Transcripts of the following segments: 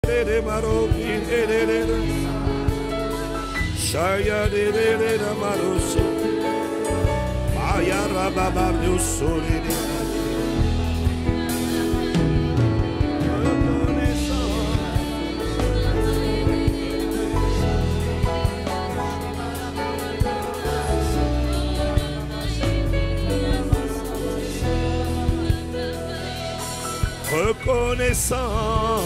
Reconnaissant,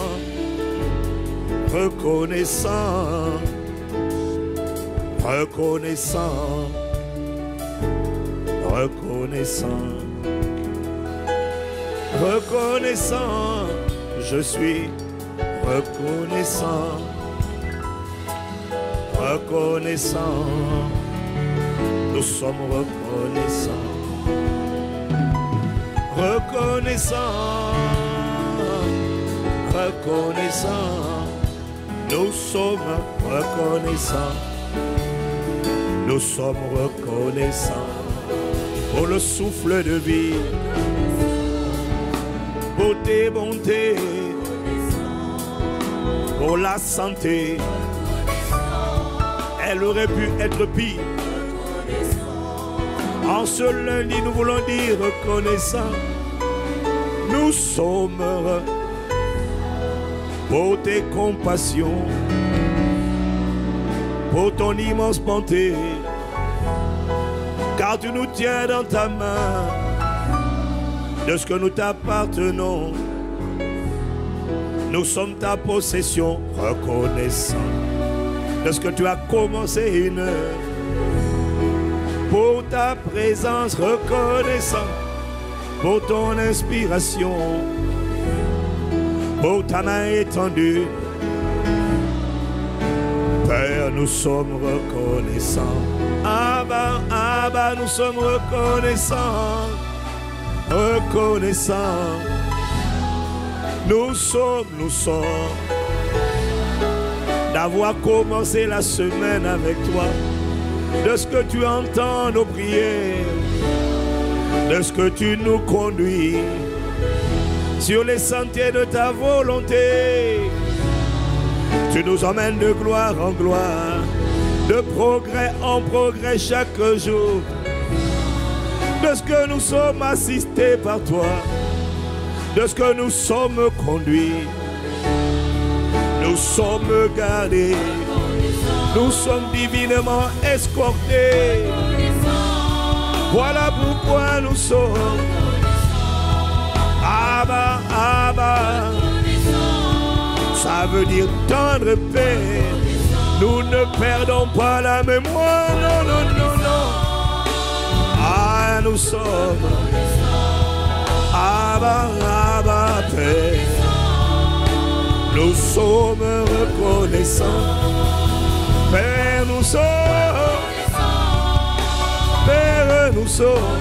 reconnaissant, reconnaissant, reconnaissant, reconnaissant, je suis reconnaissant, reconnaissant, nous sommes reconnaissants, reconnaissants. Reconnaissant, nous sommes reconnaissants, nous sommes reconnaissants pour le souffle de vie, pour tes bontés, pour la santé. Elle aurait pu être pire. En ce lundi, nous voulons dire reconnaissant, nous sommes reconnaissants. Pour tes compassions, pour ton immense bonté, car tu nous tiens dans ta main, de ce que nous t'appartenons, nous sommes ta possession, reconnaissant de ce que tu as commencé une heure, pour ta présence, reconnaissant, pour ton inspiration, pour ta main étendue. Père, nous sommes reconnaissants. Abba, Abba, nous sommes reconnaissants. Reconnaissants. Nous sommes d'avoir commencé la semaine avec toi, de ce que tu entends nos prières, de ce que tu nous conduis sur les sentiers de ta volonté. Tu nous emmènes de gloire en gloire, de progrès en progrès chaque jour, de ce que nous sommes assistés par toi, de ce que nous sommes conduits, nous sommes gardés, nous sommes divinement escortés. Voilà pourquoi nous sommes Abba, Abba. Ça veut dire tendre Père. Nous ne perdons pas la mémoire. Non, non, non, non. Ah, nous sommes Abba, Abba, Père. Nous sommes reconnaissants. Père, nous sommes. Père, nous sommes.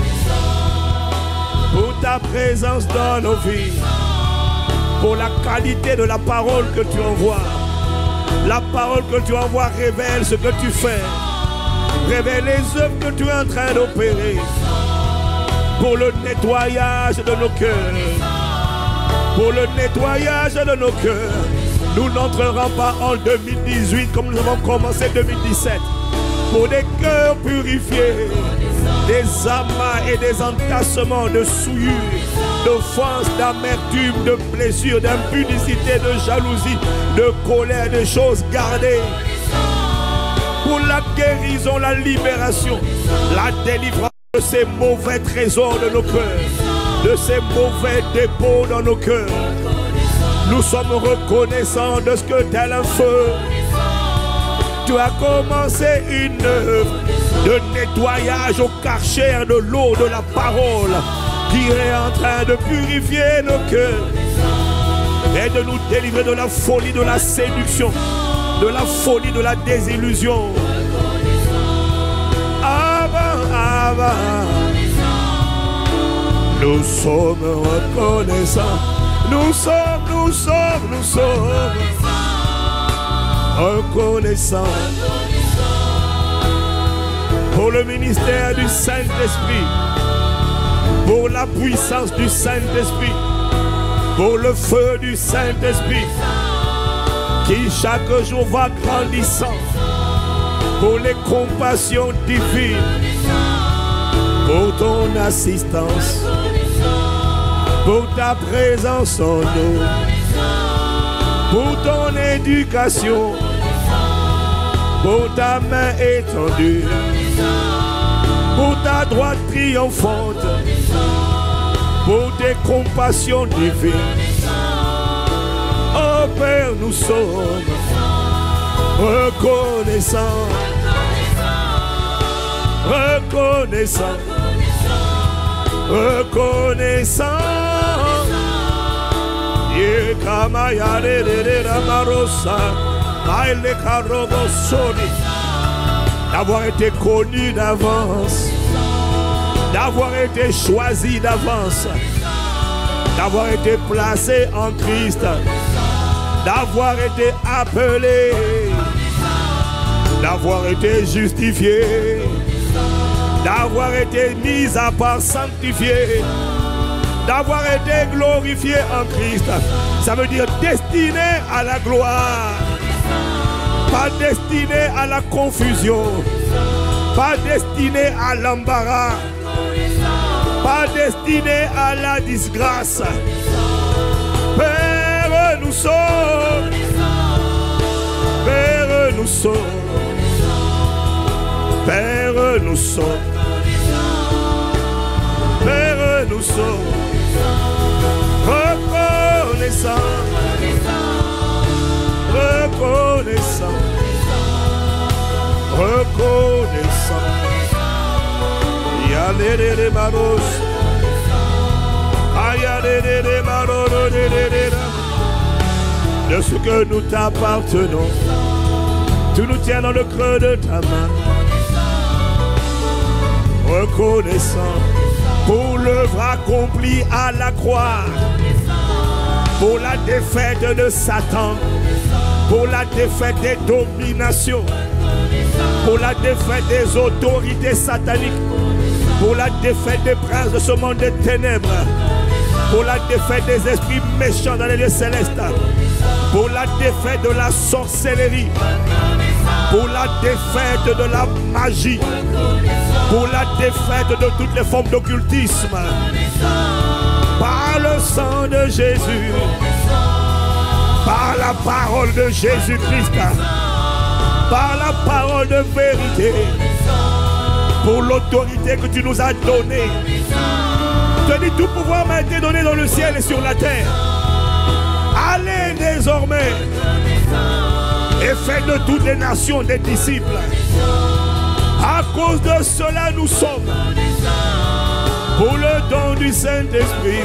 Pour ta présence dans nos vies, pour la qualité de la parole que tu envoies. La parole que tu envoies révèle ce que tu fais, révèle les œuvres que tu es en train d'opérer, pour le nettoyage de nos cœurs, pour le nettoyage de nos cœurs. Nous n'entrerons pas en 2018 comme nous avons commencé 2017, pour des cœurs purifiés, des amas et des entassements de souillure, d'offense, d'amertume, de blessure, d'impudicité, de jalousie, de colère, de choses gardées. Pour la guérison, la libération, la délivrance de ces mauvais trésors de nos cœurs, de ces mauvais dépôts dans nos cœurs. Nous sommes reconnaissants de ce que tel un feu, tu as commencé une œuvre de nettoyage au karcher de l'eau de la parole, qui est en train de purifier nos cœurs et de nous délivrer de la folie de la séduction, de la folie de la désillusion. Abba, Abba, nous sommes reconnaissants. Nous sommes reconnaissants pour le ministère du Saint-Esprit, pour la puissance du Saint-Esprit, pour le feu du Saint-Esprit, qui chaque jour va grandissant pour les compassions divines, pour ton assistance, pour ta présence en nous, pour ton éducation, pour ta main étendue, pour ta droite triomphante, pour tes compassions divines. Oh Père, nous sommes reconnaissants, reconnaissants, reconnaissants. D'avoir été connu d'avance, d'avoir été choisi d'avance, d'avoir été placé en Christ, d'avoir été appelé, d'avoir été justifié, d'avoir été mis à part sanctifié, d'avoir été glorifié en Christ. Ça veut dire destiné à la gloire, pas destiné à la confusion, pas destiné à l'embarras, pas destiné à la disgrâce. Père, nous sommes, Père, nous sommes, Père, nous sommes, Père, nous sommes reconnaissants, reconnaissants, reconnaissants. Yalere maros, ayalere maroro de ce que nous t'appartenons. Tu nous tiens dans le creux de ta main. Reconnaissant pour l'œuvre accomplie à la croix, pour la défaite de Satan, pour la défaite des dominations, pour la défaite des autorités sataniques, pour la défaite des princes de ce monde des ténèbres, pour la défaite des esprits méchants dans les lieux célestes, pour la défaite de la sorcellerie, pour la défaite de la magie, pour la défaite de toutes les formes d'occultisme, par le sang de Jésus, par la parole de Jésus-Christ, par la parole de vérité, pour l'autorité que tu nous as donnée. Tu as dit tout pouvoir m'a été donné dans le ciel et sur la terre. Allez désormais et faites de toutes les nations des disciples. À cause de cela, nous sommes pour le don du Saint-Esprit.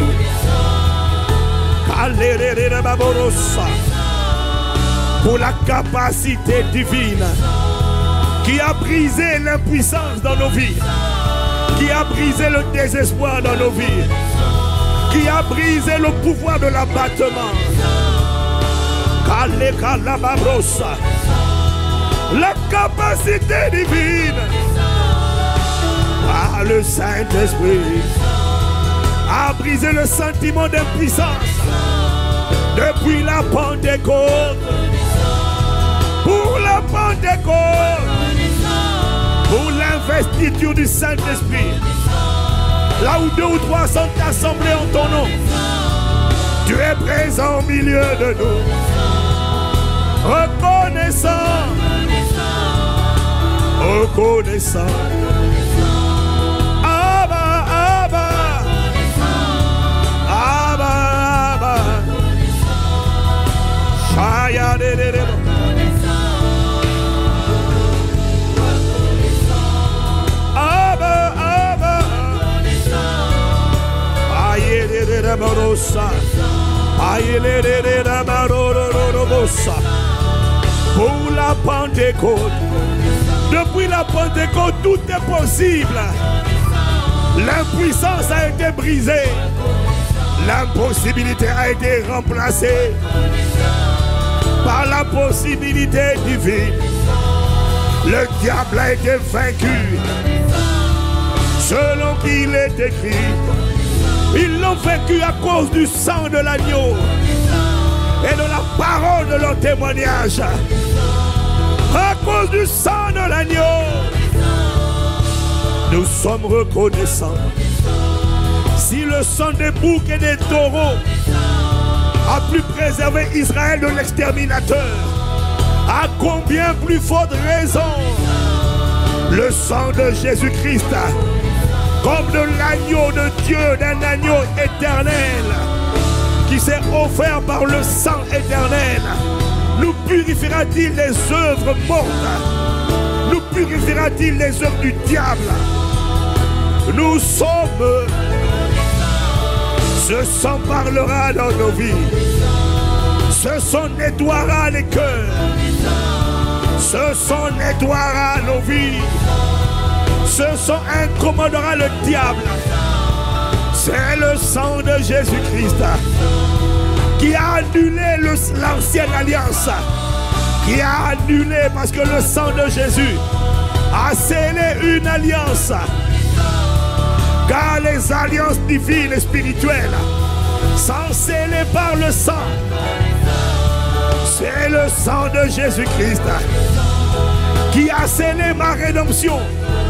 Pour la capacité divine qui a brisé l'impuissance dans nos vies, qui a brisé le désespoir dans nos vies, qui a brisé le pouvoir de l'abattement. La capacité divine par le Saint-Esprit a brisé le sentiment d'impuissance depuis la Pentecôte. Pour la Pentecôte, pour l'investiture du Saint-Esprit, là où 2 ou 3 sont assemblés en ton nom, tu es présent au milieu de nous. Reconnaissant, reconnaissant. Abba, Abba, Abba, Abba. Shaya de de de. Abba, Abba. Aye de de de morosa. Aye de de de morosa. Pour la Pentecôte, depuis la Pentecôte, tout est possible. L'impuissance a été brisée. L'impossibilité a été remplacée par la possibilité divine. Le diable a été vaincu. Selon qu'il est écrit, ils l'ont vaincu à cause du sang de l'agneau et de la parole de leur témoignage. À cause du sang de l'agneau, nous sommes reconnaissants. Si le sang des boucs et des taureaux a pu préserver Israël de l'exterminateur, à combien plus forte raison le sang de Jésus-Christ, comme de l'agneau de Dieu, d'un agneau éternel qui s'est offert par le sang éternel, nous purifiera-t-il les œuvres mortes? Nous purifiera-t-il les œuvres du diable? Nous sommes. Ce sang parlera dans nos vies. Ce sang nettoiera les cœurs. Ce sang nettoiera nos vies. Ce sang incommodera le diable. C'est le sang de Jésus-Christ qui a annulé l'ancienne alliance. Qui a annulé parce que le sang de Jésus a scellé une alliance. Car les alliances divines et spirituelles sont scellées par le sang. C'est le sang de Jésus-Christ qui a scellé ma rédemption.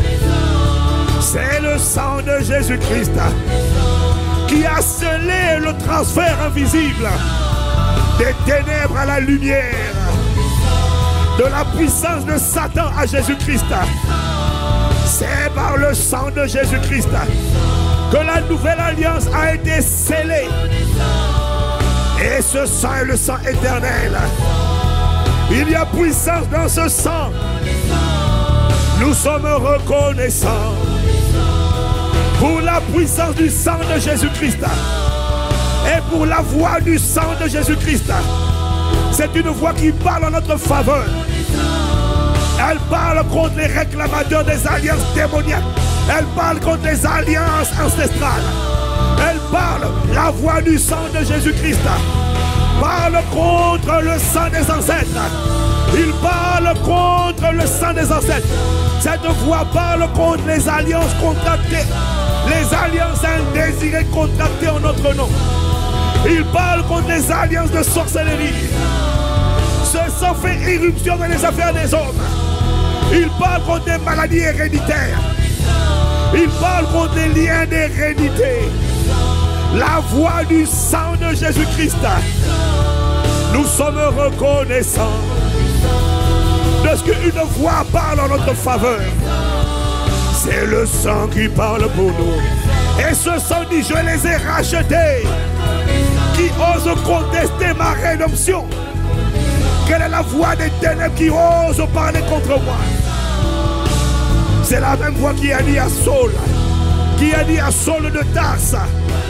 C'est le sang de Jésus-Christ qui a scellé le transfert invisible des ténèbres à la lumière, de la puissance de Satan à Jésus-Christ. C'est par le sang de Jésus-Christ que la nouvelle alliance a été scellée. Et ce sang est le sang éternel. Il y a puissance dans ce sang. Nous sommes reconnaissants pour la puissance du sang de Jésus-Christ et pour la voix du sang de Jésus-Christ. C'est une voix qui parle en notre faveur. Elle parle contre les réclamateurs des alliances démoniaques. Elle parle contre les alliances ancestrales. Elle parle, la voix du sang de Jésus-Christ parle contre le sang des ancêtres. Il parle contre le sang des ancêtres. Cette voix parle contre les alliances contractées, les alliances indésirées contractées en notre nom. Il parle contre les alliances de sorcellerie. Ce sang fait irruption dans les affaires des hommes. Il parle contre des maladies héréditaires. Il parle contre les liens d'hérédité. La voix du sang de Jésus-Christ. Nous sommes reconnaissants de ce qu'une voix parle en notre faveur. C'est le sang qui parle pour nous. Et ce sang dit, je les ai rachetés. Qui ose contester ma rédemption? Quelle est la voix des ténèbres qui ose parler contre moi? C'est la même voix qui a dit à Saul, de Tarse,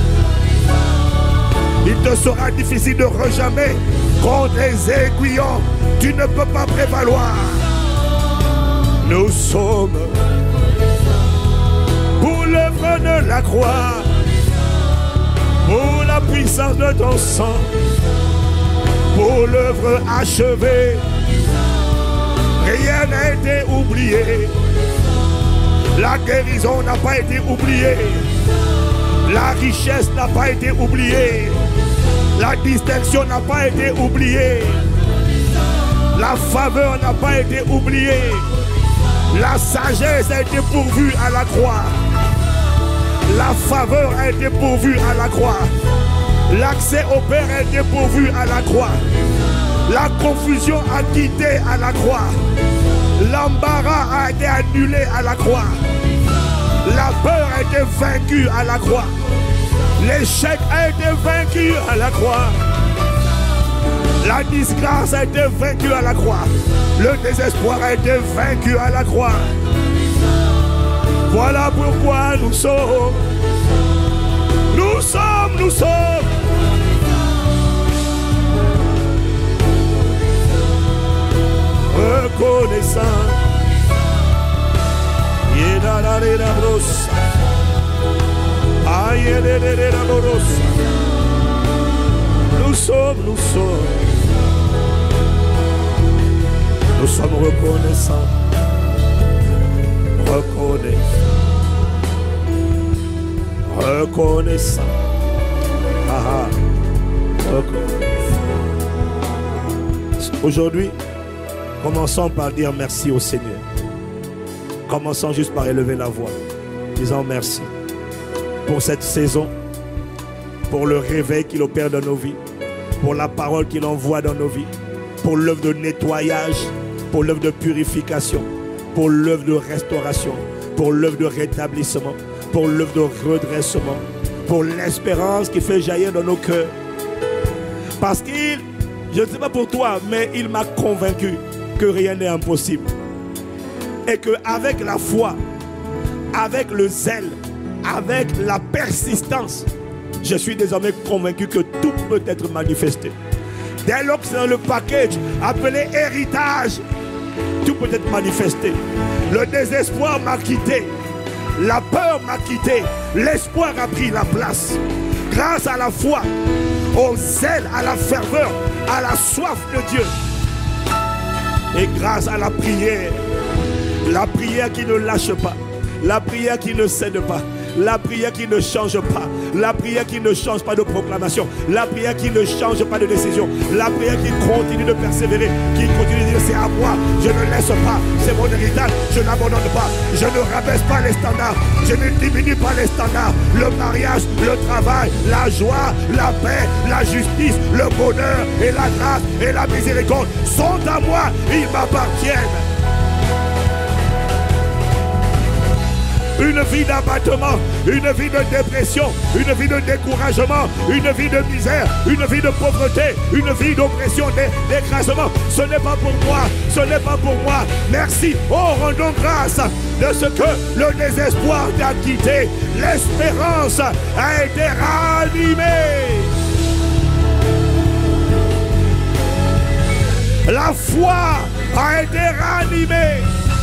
il te sera difficile de rejamer contre les aiguillons, tu ne peux pas prévaloir. Nous sommes pour l'œuvre de la croix, pour la puissance de ton sang, pour l'œuvre achevée. Rien n'a été oublié. La guérison n'a pas été oubliée. La richesse n'a pas été oubliée. La distinction n'a pas été oubliée. La faveur n'a pas été oubliée. La sagesse a été pourvue à la croix. La faveur a été pourvue à la croix. L'accès au Père a été pourvu à la croix. La confusion a quitté à la croix. L'embarras a été annulé à la croix. La peur a été vaincue à la croix. L'échec a été vaincu à la croix. La disgrâce a été vaincue à la croix. Le désespoir a été vaincu à la croix. Voilà pourquoi nous sommes. Nous sommes reconnaissants. Nous sommes reconnaissants. Reconnaissants. Reconnaissants. Aujourd'hui, commençons par dire merci au Seigneur. Commençons juste par élever la voix, disant merci pour cette saison, pour le réveil qu'il opère dans nos vies, pour la parole qu'il envoie dans nos vies, pour l'œuvre de nettoyage, pour l'œuvre de purification, pour l'œuvre de restauration, pour l'œuvre de rétablissement, pour l'œuvre de redressement, pour l'espérance qui fait jaillir dans nos cœurs. Parce qu'il, je ne sais pas pour toi, mais il m'a convaincu que rien n'est impossible. Et qu'avec la foi, avec le zèle, avec la persistance, je suis désormais convaincu que tout peut être manifesté. Dès lors que c'est dans le package appelé héritage, tout peut être manifesté. Le désespoir m'a quitté, la peur m'a quitté, l'espoir a pris la place. Grâce à la foi, au zèle, à la ferveur, à la soif de Dieu. Et grâce à la prière qui ne lâche pas, la prière qui ne cède pas, la prière qui ne change pas, la prière qui ne change pas de proclamation, la prière qui ne change pas de décision, la prière qui continue de persévérer, qui continue de dire c'est à moi, je ne laisse pas, c'est mon héritage, je n'abandonne pas, je ne rabaisse pas les standards, je ne diminue pas les standards, le mariage, le travail, la joie, la paix, la justice, le bonheur et la grâce et la miséricorde sont à moi, ils m'appartiennent. Une vie d'abattement, une vie de dépression, une vie de découragement, une vie de misère, une vie de pauvreté, une vie d'oppression, d'écrasement. Ce n'est pas pour moi, ce n'est pas pour moi. Merci. Oh, rendons grâce de ce que le désespoir t'a quitté. L'espérance a été ranimée. La foi a été ranimée.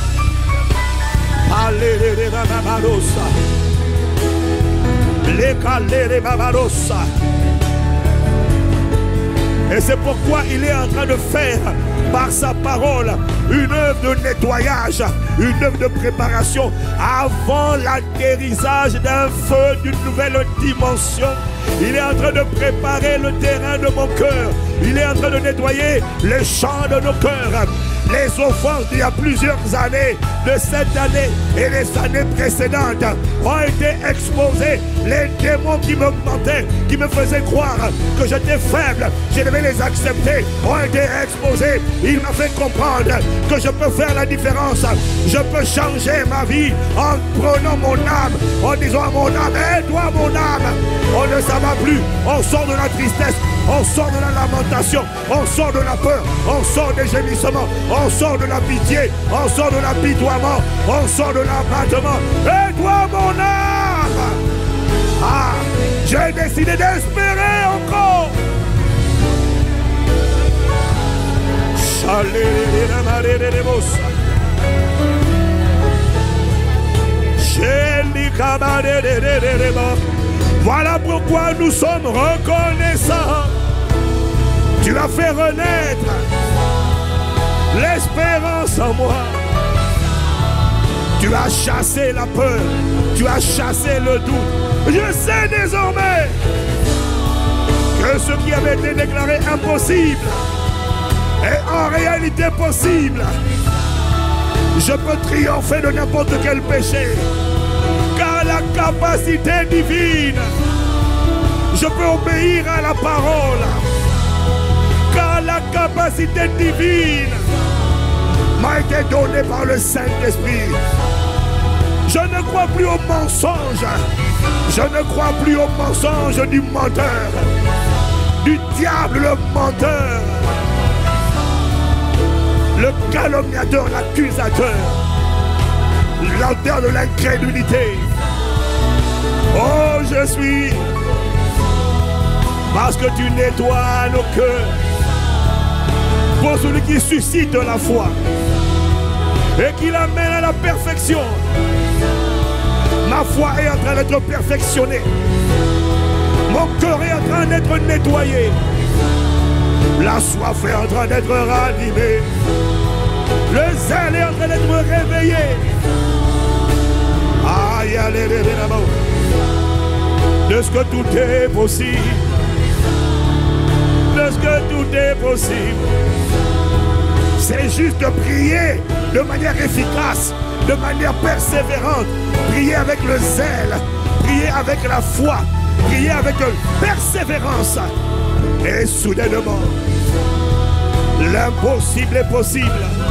Et c'est pourquoi il est en train de faire par sa parole une œuvre de nettoyage, une œuvre de préparation avant l'atterrissage d'un feu d'une nouvelle dimension. Il est en train de préparer le terrain de mon cœur. Il est en train de nettoyer les champs de nos cœurs. Les offenses d'il y a plusieurs années, de cette année et les années précédentes ont été exposées. Les démons qui m'augmentaient, qui me faisaient croire que j'étais faible, je devais les accepter, ont été exposés. Il m'a fait comprendre que je peux faire la différence. Je peux changer ma vie en prenant mon âme, en disant à mon âme, aide-toi mon âme. On ne s'en va plus, on sort de la tristesse, on sort de la lamentation, on sort de la peur, on sort des gémissements, on sort de la pitié, on sort de l'apitoiement, on sort de l'abattement. Aide-toi mon âme. Ah, j'ai décidé d'espérer encore. Voilà pourquoi nous sommes reconnaissants. Tu as fait renaître l'espérance en moi. Tu as chassé la peur. Tu as chassé le doute. Je sais désormais que ce qui avait été déclaré impossible est en réalité possible. Je peux triompher de n'importe quel péché. Car la capacité divine, je peux obéir à la parole. Car la capacité divine m'a été donnée par le Saint-Esprit. Je ne crois plus au mensonge. Je ne crois plus au mensonge du menteur, du diable, le menteur, le calomniateur, l'accusateur, l'auteur de l'incrédulité. Oh, je suis, parce que tu nettoies nos cœurs pour celui qui suscite la foi et qui l'amène à la perfection. Ma foi est en train d'être perfectionnée. Mon cœur est en train d'être nettoyé. La soif est en train d'être ranimée. Le zèle est en train d'être réveillé. Aïe, allez, de ce que tout est possible. De ce que tout est possible. juste de prier de manière efficace, de manière persévérante. Prier avec le zèle, prier avec la foi, prier avec persévérance. Et soudainement, l'impossible est possible.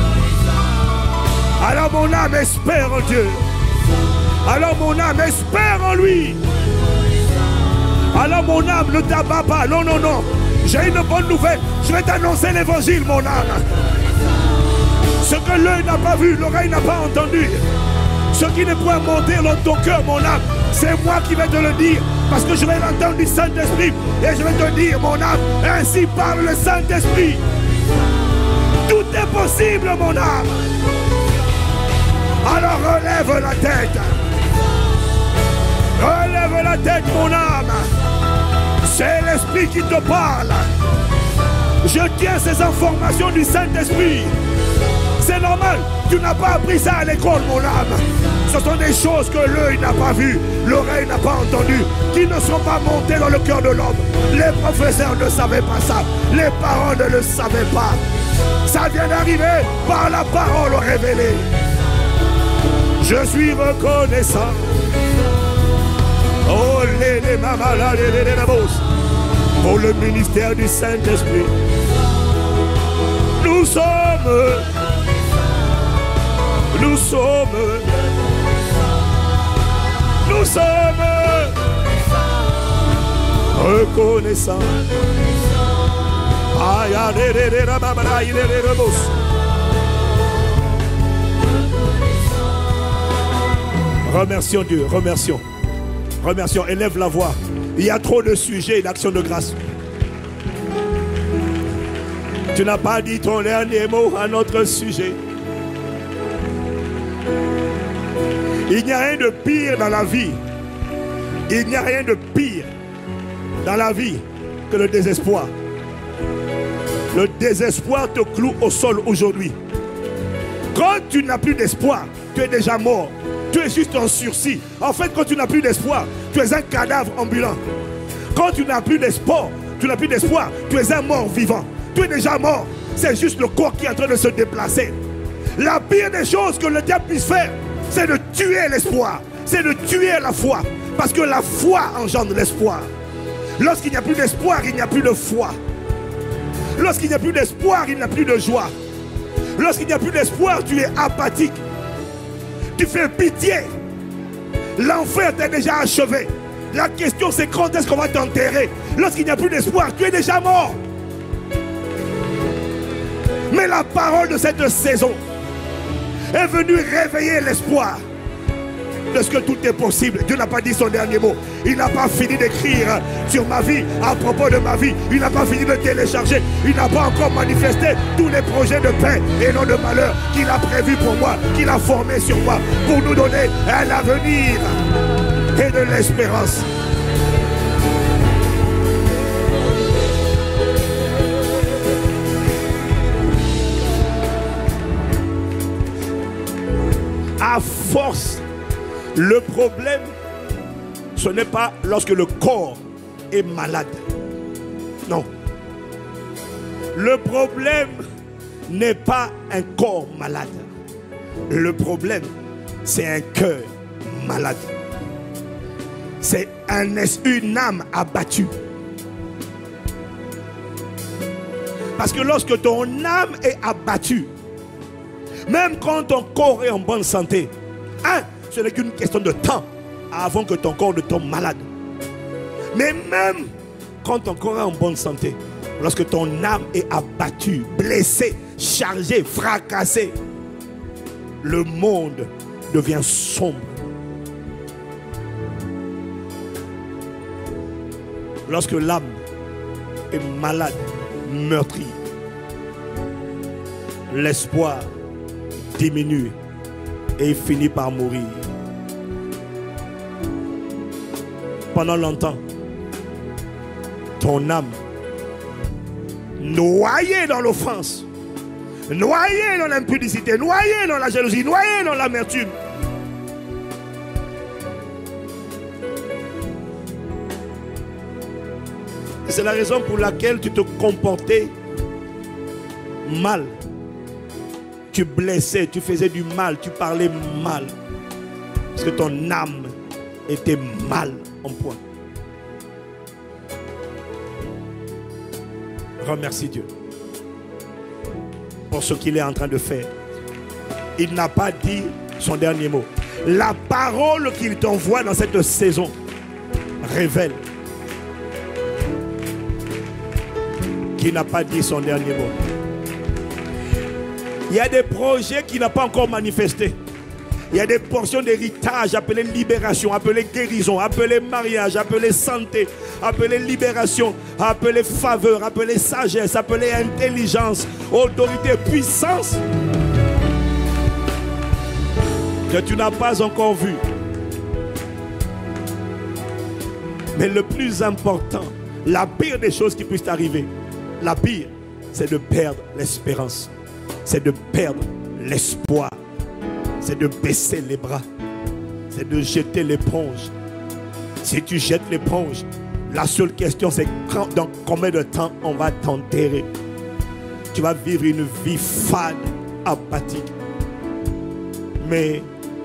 Alors mon âme espère en Dieu. Alors mon âme espère en lui. Alors mon âme ne t'abat pas. Non, non, non. J'ai une bonne nouvelle. Je vais t'annoncer l'évangile, mon âme. Ce que l'œil n'a pas vu, l'oreille n'a pas entendu. Ce qui ne peut monter dans ton cœur, mon âme, c'est moi qui vais te le dire. Parce que je vais l'entendre du Saint-Esprit. Et je vais te dire, mon âme, ainsi parle le Saint-Esprit. Tout est possible, mon âme. Alors relève la tête. Relève la tête, mon âme. C'est l'Esprit qui te parle. Je tiens ces informations du Saint-Esprit. C'est normal, tu n'as pas appris ça à l'école, mon âme. Ce sont des choses que l'œil n'a pas vues, l'oreille n'a pas entendues, qui ne sont pas montées dans le cœur de l'homme. Les professeurs ne savaient pas ça, les parents ne le savaient pas. Ça vient d'arriver par la parole révélée. Je suis reconnaissant. Oh, les mamas, pour le ministère du Saint-Esprit. Nous sommes reconnaissants. Remercions Dieu, remercions. Remercions, élève la voix. Il y a trop de sujets d'action de grâce. Tu n'as pas dit ton dernier mot à notre sujet. Il n'y a rien de pire dans la vie. Il n'y a rien de pire dans la vie que le désespoir. Le désespoir te cloue au sol aujourd'hui. Quand tu n'as plus d'espoir, tu es déjà mort. Tu es juste en sursis. En fait, quand tu n'as plus d'espoir, tu es un cadavre ambulant. Quand tu n'as plus d'espoir, tu es un mort vivant. Tu es déjà mort. C'est juste le corps qui est en train de se déplacer. La pire des choses que le diable puisse faire, c'est de tuer l'espoir. C'est de tuer la foi. Parce que la foi engendre l'espoir. Lorsqu'il n'y a plus d'espoir, il n'y a plus de foi. Lorsqu'il n'y a plus d'espoir, il n'y a plus de joie. Lorsqu'il n'y a plus d'espoir, tu es apathique. Tu fais pitié. L'enfer t'est déjà achevé. La question c'est quand est-ce qu'on va t'enterrer. Lorsqu'il n'y a plus d'espoir, tu es déjà mort. Mais la parole de cette saison est venue réveiller l'espoir de ce que tout est possible. Dieu n'a pas dit son dernier mot. Il n'a pas fini d'écrire sur ma vie, à propos de ma vie. Il n'a pas fini de télécharger. Il n'a pas encore manifesté tous les projets de paix et non de malheur qu'il a prévus pour moi, qu'il a formés sur moi, pour nous donner un avenir et de l'espérance. À force, le problème, ce n'est pas lorsque le corps est malade. Non. Le problème n'est pas un corps malade. Le problème, c'est un cœur malade. C'est une âme abattue. Parce que lorsque ton âme est abattue, même quand ton corps est en bonne santé, ce n'est qu'une question de temps avant que ton corps ne tombe malade. Mais même quand ton corps est en bonne santé, lorsque ton âme est abattue, blessée, chargée, fracassée, le monde devient sombre. Lorsque l'âme est malade, meurtrie, l'espoir diminue et il finit par mourir. Pendant longtemps, ton âme, noyée dans l'offense, noyée dans l'impudicité, noyée dans la jalousie, noyée dans l'amertume, c'est la raison pour laquelle tu te comportais mal. Tu blessais, tu faisais du mal, tu parlais mal. Parce que ton âme était mal en point. Remercie Dieu pour ce qu'il est en train de faire. Il n'a pas dit son dernier mot. La parole qu'il t'envoie dans cette saison révèle qu'il n'a pas dit son dernier mot. Il y a des projets qu'il n'a pas encore manifestés. Il y a des portions d'héritage appelées libération, appelées guérison, appelées mariage, appelées santé, appelées libération, appelées faveur, appelées sagesse, appelées intelligence, autorité, puissance que tu n'as pas encore vu. Mais le plus important, la pire des choses qui puissent t'arriver, la pire, c'est de perdre l'espérance. C'est de perdre l'espoir. C'est de baisser les bras. C'est de jeter l'éponge. Si tu jettes l'éponge, la seule question c'est dans combien de temps on va t'enterrer. Tu vas vivre une vie fade, apathique. Mais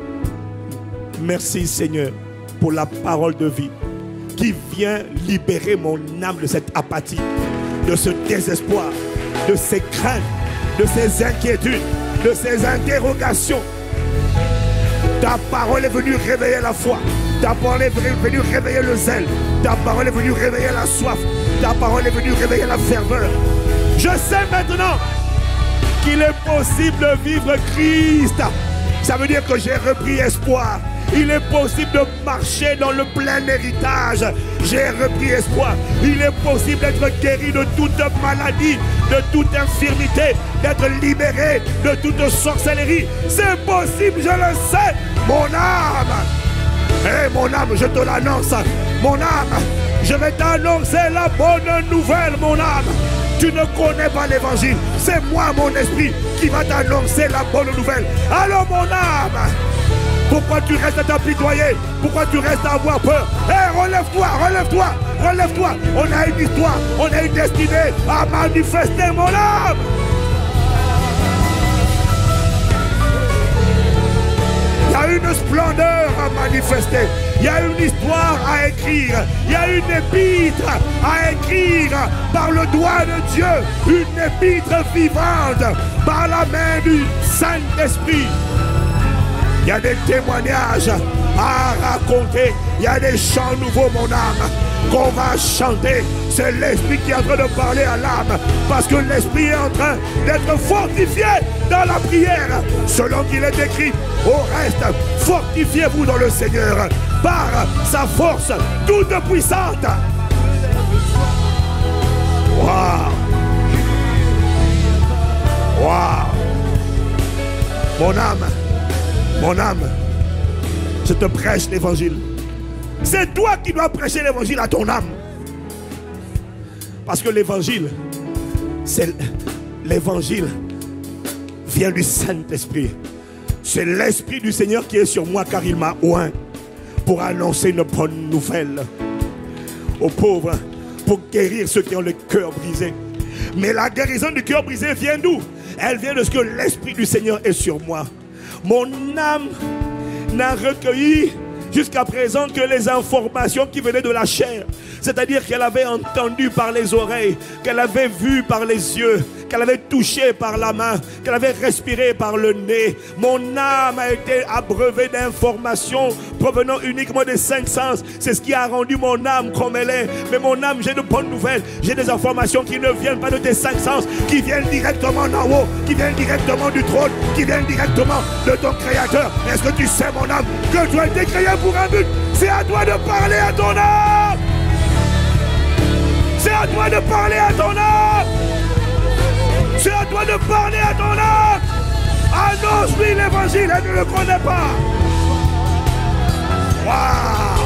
merci Seigneur pour la parole de vie qui vient libérer mon âme de cette apathie, de ce désespoir, de ces craintes, de ces inquiétudes, de ces interrogations. Ta parole est venue réveiller la foi. Ta parole est venue réveiller le zèle. Ta parole est venue réveiller la soif. Ta parole est venue réveiller la ferveur. Je sais maintenant qu'il est possible de vivre Christ. Ça veut dire que j'ai repris espoir. Il est possible de marcher dans le plein héritage. J'ai repris espoir. Il est possible d'être guéri de toute maladie, de toute infirmité, d'être libéré de toute sorcellerie. C'est possible, je le sais. Mon âme, mon âme, je te l'annonce. Mon âme, je vais t'annoncer la bonne nouvelle, mon âme. Tu ne connais pas l'évangile. C'est moi, mon esprit, qui va t'annoncer la bonne nouvelle. Alors, mon âme, pourquoi tu restes à t'apitoyer? Pourquoi tu restes à avoir peur? Relève-toi, relève-toi, relève-toi. On a une histoire, on a une destinée à manifester, mon âme. Il y a une splendeur à manifester. Il y a une histoire à écrire. Il y a une épître à écrire par le doigt de Dieu. Une épître vivante par la main du Saint-Esprit. Il y a des témoignages à raconter. Il y a des chants nouveaux, mon âme, qu'on va chanter. C'est l'esprit qui est en train de parler à l'âme. Parce que l'esprit est en train d'être fortifié dans la prière. Selon qu'il est écrit, au reste, fortifiez-vous dans le Seigneur par sa force toute puissante. Waouh! Waouh! Mon âme, je te prêche l'évangile. C'est toi qui dois prêcher l'évangile à ton âme. Parce que l'évangile, l'évangile vient du Saint-Esprit. C'est l'Esprit du Seigneur qui est sur moi car il m'a oint pour annoncer une bonne nouvelle aux pauvres, pour guérir ceux qui ont le cœur brisé. Mais la guérison du cœur brisé vient d'où? Elle vient de ce que l'Esprit du Seigneur est sur moi. Mon âme n'a recueilli jusqu'à présent que les informations qui venaient de la chair. C'est-à-dire qu'elle avait entendu par les oreilles, qu'elle avait vu par les yeux, qu'elle avait touché par la main, qu'elle avait respiré par le nez. Mon âme a été abreuvée d'informations provenant uniquement des 5 sens. C'est ce qui a rendu mon âme comme elle est. Mais mon âme, j'ai de bonnes nouvelles. J'ai des informations qui ne viennent pas de tes 5 sens, qui viennent directement d'en haut, qui viennent directement du trône, qui viennent directement de ton Créateur. Est-ce que tu sais, mon âme, que tu as été créé pour un but? C'est à toi de parler à ton âme. C'est à toi de parler à ton âme. C'est à toi de parler à ton âme. Annonce-lui l'évangile, elle ne le connaît pas. Waouh.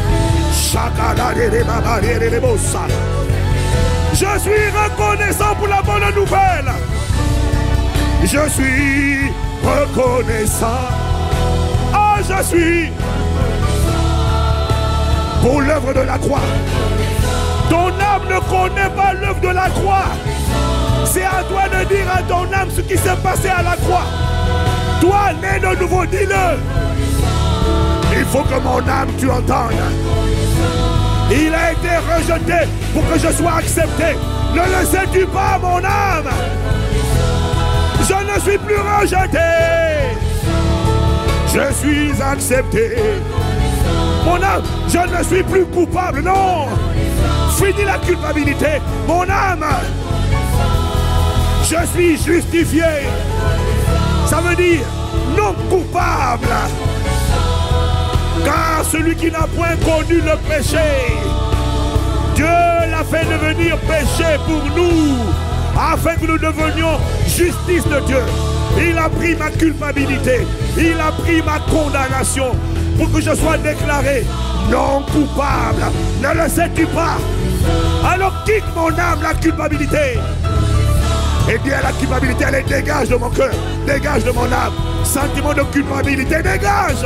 Je suis reconnaissant pour la bonne nouvelle. Je suis reconnaissant. Ah, je suis pour l'œuvre de la croix. Ton âme ne connaît pas l'œuvre de la croix. C'est à toi de dire à ton âme ce qui s'est passé à la croix. Toi, né de nouveau, dis-le. Il faut que mon âme, tu entendes. Il a été rejeté pour que je sois accepté. Ne le sais-tu pas, mon âme? Je ne suis plus rejeté. Je suis accepté. Mon âme, je ne suis plus coupable, non. Fini la culpabilité. Mon âme, je suis justifié. Ça veut dire non coupable. Car celui qui n'a point connu le péché, Dieu l'a fait devenir péché pour nous, afin que nous devenions justice de Dieu. Il a pris ma culpabilité, il a pris ma condamnation, pour que je sois déclaré non coupable. Ne le sais-tu pas? Alors quitte mon âme la culpabilité. Et bien la culpabilité, elle dégage de mon cœur, dégage de mon âme. Sentiment de culpabilité, dégage.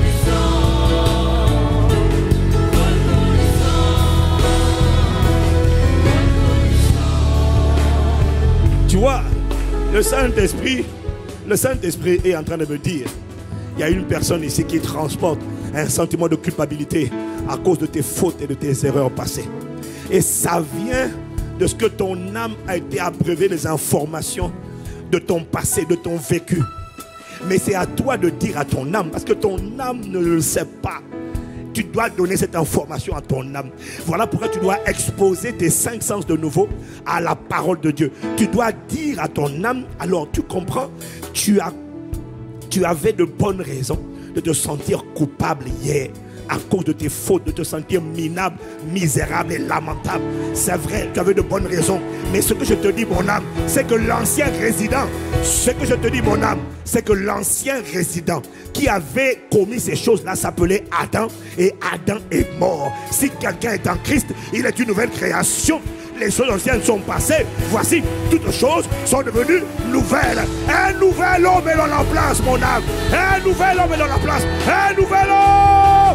Tu vois, le Saint-Esprit est en train de me dire, il y a une personne ici qui transporte un sentiment de culpabilité à cause de tes fautes et de tes erreurs passées. Et ça vient de ce que ton âme a été abreuvée des informations de ton passé, de ton vécu. Mais c'est à toi de dire à ton âme, parce que ton âme ne le sait pas. Tu dois donner cette information à ton âme. Voilà pourquoi tu dois exposer tes 5 sens de nouveau à la parole de Dieu. Tu dois dire à ton âme, alors tu comprends, tu avais de bonnes raisons de te sentir coupable hier à cause de tes fautes, de te sentir minable, misérable et lamentable. C'est vrai, tu avais de bonnes raisons. Mais ce que je te dis, mon âme, c'est que l'ancien résident, qui avait commis ces choses-là s'appelait Adam, et Adam est mort. Si quelqu'un est en Christ, il est une nouvelle création. Les choses anciennes sont passées. Voici, toutes choses sont devenues nouvelles. Un nouvel homme est dans la place, mon âme. Un nouvel homme est dans la place. Un nouvel homme.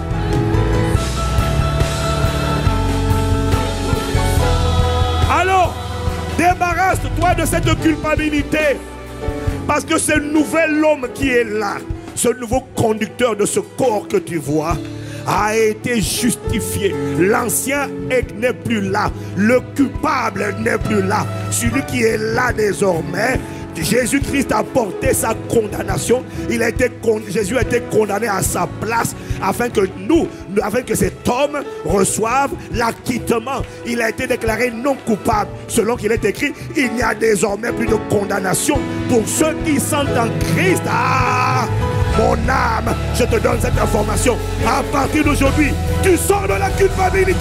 Alors, débarrasse-toi de cette culpabilité. Parce que ce nouvel homme qui est là, ce nouveau conducteur de ce corps que tu vois, a été justifié. L'ancien n'est plus là. Le coupable n'est plus là. Celui qui est là désormais, Jésus-Christ a porté sa condamnation. Jésus a été condamné à sa place afin que cet homme reçoive l'acquittement. Il a été déclaré non coupable. Selon qu'il est écrit, il n'y a désormais plus de condamnation pour ceux qui sont en Christ. Mon âme, je te donne cette information. À partir d'aujourd'hui, tu sors de la culpabilité.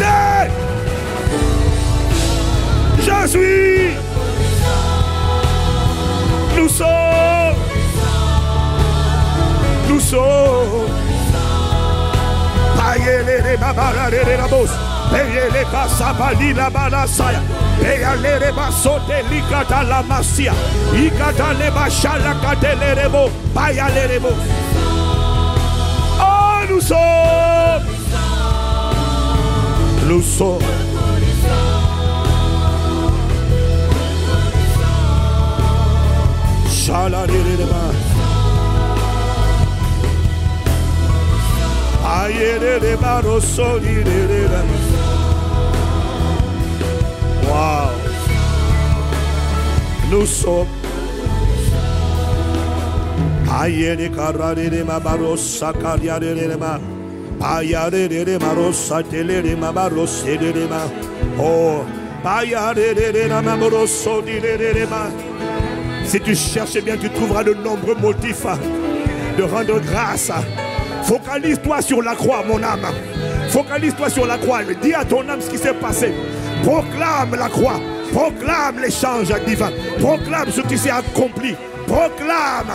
Je suis. Nous sommes. Oh, nous sommes. Nous sommes. Wow. Nous sommes. Oh. Si tu cherches bien, tu trouveras de nombreux motifs de rendre grâce. Focalise-toi sur la croix, mon âme. Focalise-toi sur la croix. Dis à ton âme ce qui s'est passé. Proclame la croix. Proclame l'échange divin. Proclame ce qui s'est accompli. Proclame.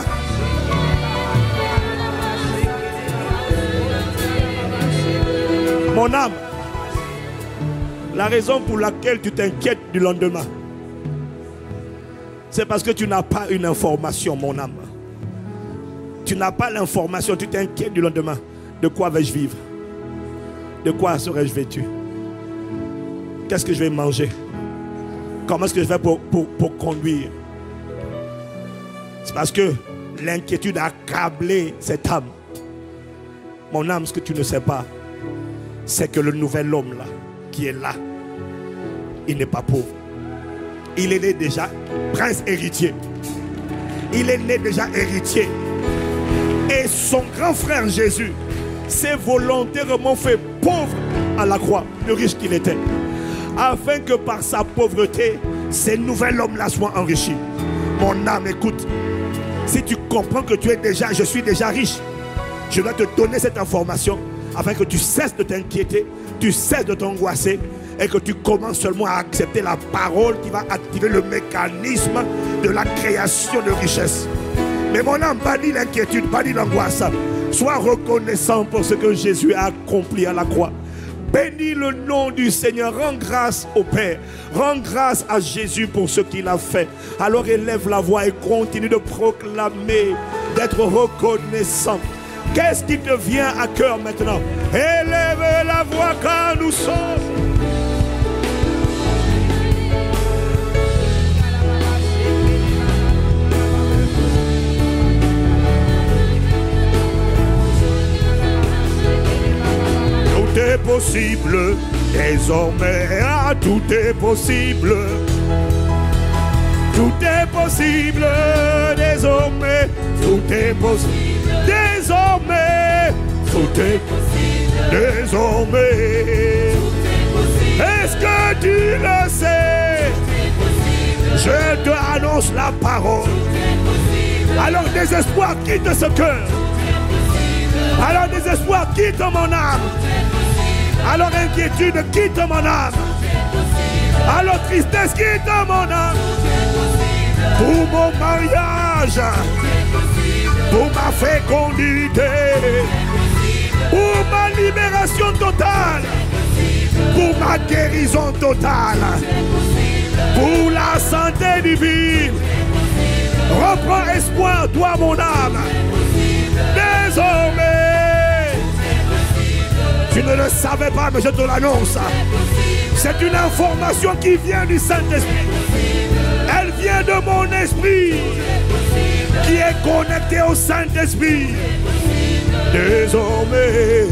Mon âme, la raison pour laquelle tu t'inquiètes du lendemain, c'est parce que tu n'as pas une information, mon âme. Tu n'as pas l'information, tu t'inquiètes du lendemain. De quoi vais-je vivre? De quoi serai-je vêtu? Qu'est-ce que je vais manger? Comment est-ce que je fais pour conduire? C'est parce que l'inquiétude a accablé cette âme. Mon âme, ce que tu ne sais pas, c'est que le nouvel homme là, qui est là, il n'est pas pauvre. Il est né déjà prince héritier. Il est né déjà héritier. Et son grand frère Jésus s'est volontairement fait pauvre à la croix, le riche qu'il était, afin que par sa pauvreté, ces nouvel hommes là soient enrichis. Mon âme, écoute, si tu comprends que je suis déjà riche, je dois te donner cette information afin que tu cesses de t'inquiéter, tu cesses de t'angoisser et que tu commences seulement à accepter la parole qui va activer le mécanisme de la création de richesse. Mais mon âme, bannis l'inquiétude, bannis l'angoisse. Sois reconnaissant pour ce que Jésus a accompli à la croix. Bénis le nom du Seigneur, rends grâce au Père, rends grâce à Jésus pour ce qu'il a fait. Alors élève la voix et continue de proclamer, d'être reconnaissant. Qu'est-ce qui te vient à cœur maintenant? Élève la voix car nous sommes. Tout est possible, désormais, ah, tout est possible. Tout est possible, désormais, tout est possible. Désormais, tout est possible. Désormais, est-ce que tu le sais? Je te annonce la parole. Alors désespoir quitte ce cœur. Alors désespoir quitte mon âme. Alors inquiétude quitte mon âme. Alors tristesse quitte mon âme. Pour mon mariage, pour ma fécondité, pour ma libération totale, pour ma guérison totale, pour la santé divine. Reprends espoir, toi mon âme. Désormais, tu ne le savais pas, mais je te l'annonce. C'est une information qui vient du Saint-Esprit. Elle vient de mon esprit, qui est connecté au Saint-Esprit. Désormais,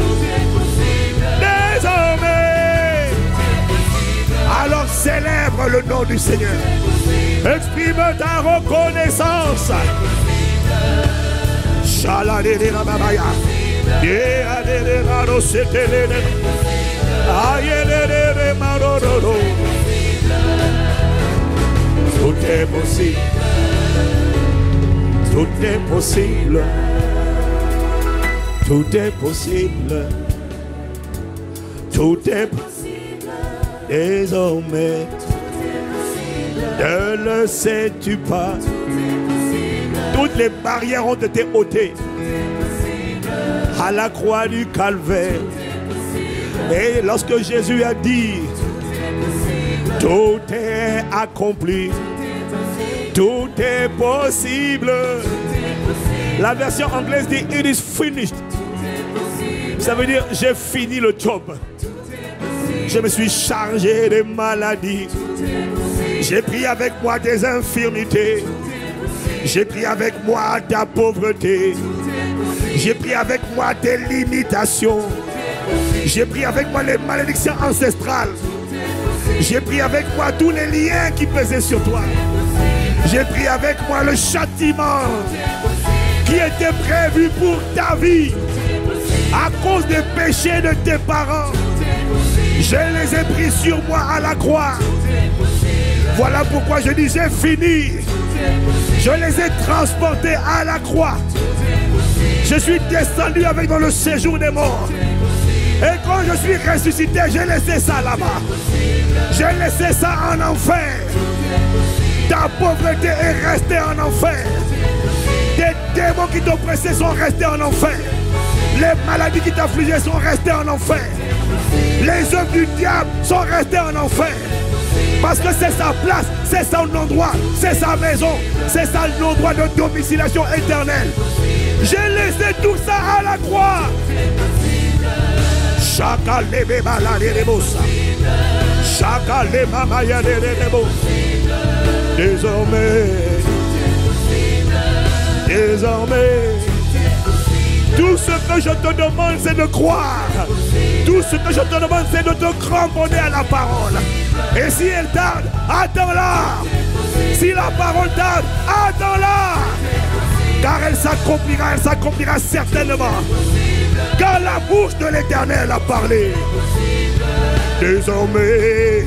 désormais, alors célèbre le nom du Seigneur. Exprime ta reconnaissance. Tout est possible. Tout est possible. Tout est possible. Tout est possible. Désormais, ne le sais-tu pas? Toutes les barrières ont été ôtées à la croix du Calvaire. Et lorsque Jésus a dit tout est accompli, tout est possible. La version anglaise dit it is finished. Ça veut dire j'ai fini le job. Je me suis chargé des maladies. J'ai pris avec moi des infirmités. J'ai pris avec moi ta pauvreté. J'ai pris avec moi tes limitations. J'ai pris avec moi les malédictions ancestrales. J'ai pris avec moi tous les liens qui pesaient sur toi. J'ai pris avec moi le châtiment qui était prévu pour ta vie à cause des péchés de tes parents. Je les ai pris sur moi à la croix. Voilà pourquoi je dis j'ai fini. Je les ai transportés à la croix. Je suis descendu avec dans le séjour des morts. Et quand je suis ressuscité, j'ai laissé ça là-bas. J'ai laissé ça en enfer. Ta pauvreté est restée en enfer. Tes démons qui t'oppressaient sont restés en enfer. Les maladies qui t'affligeaient sont restées en enfer. Les œuvres du diable sont restées en enfer. Parce que c'est sa place, c'est son endroit, c'est sa maison, c'est son endroit de domiciliation éternelle. J'ai laissé tout ça à la croix. Chaka lebe balade de bossa. Chakale mama yadedebo. Désormais, tout ce que je te demande, c'est de croire. Tout ce que je te demande, c'est de te cramponner à la parole. Et si elle tarde, attends-la. Si la parole tarde, attends-la. Car elle s'accomplira certainement. Car la bouche de l'Éternel a parlé. Désormais,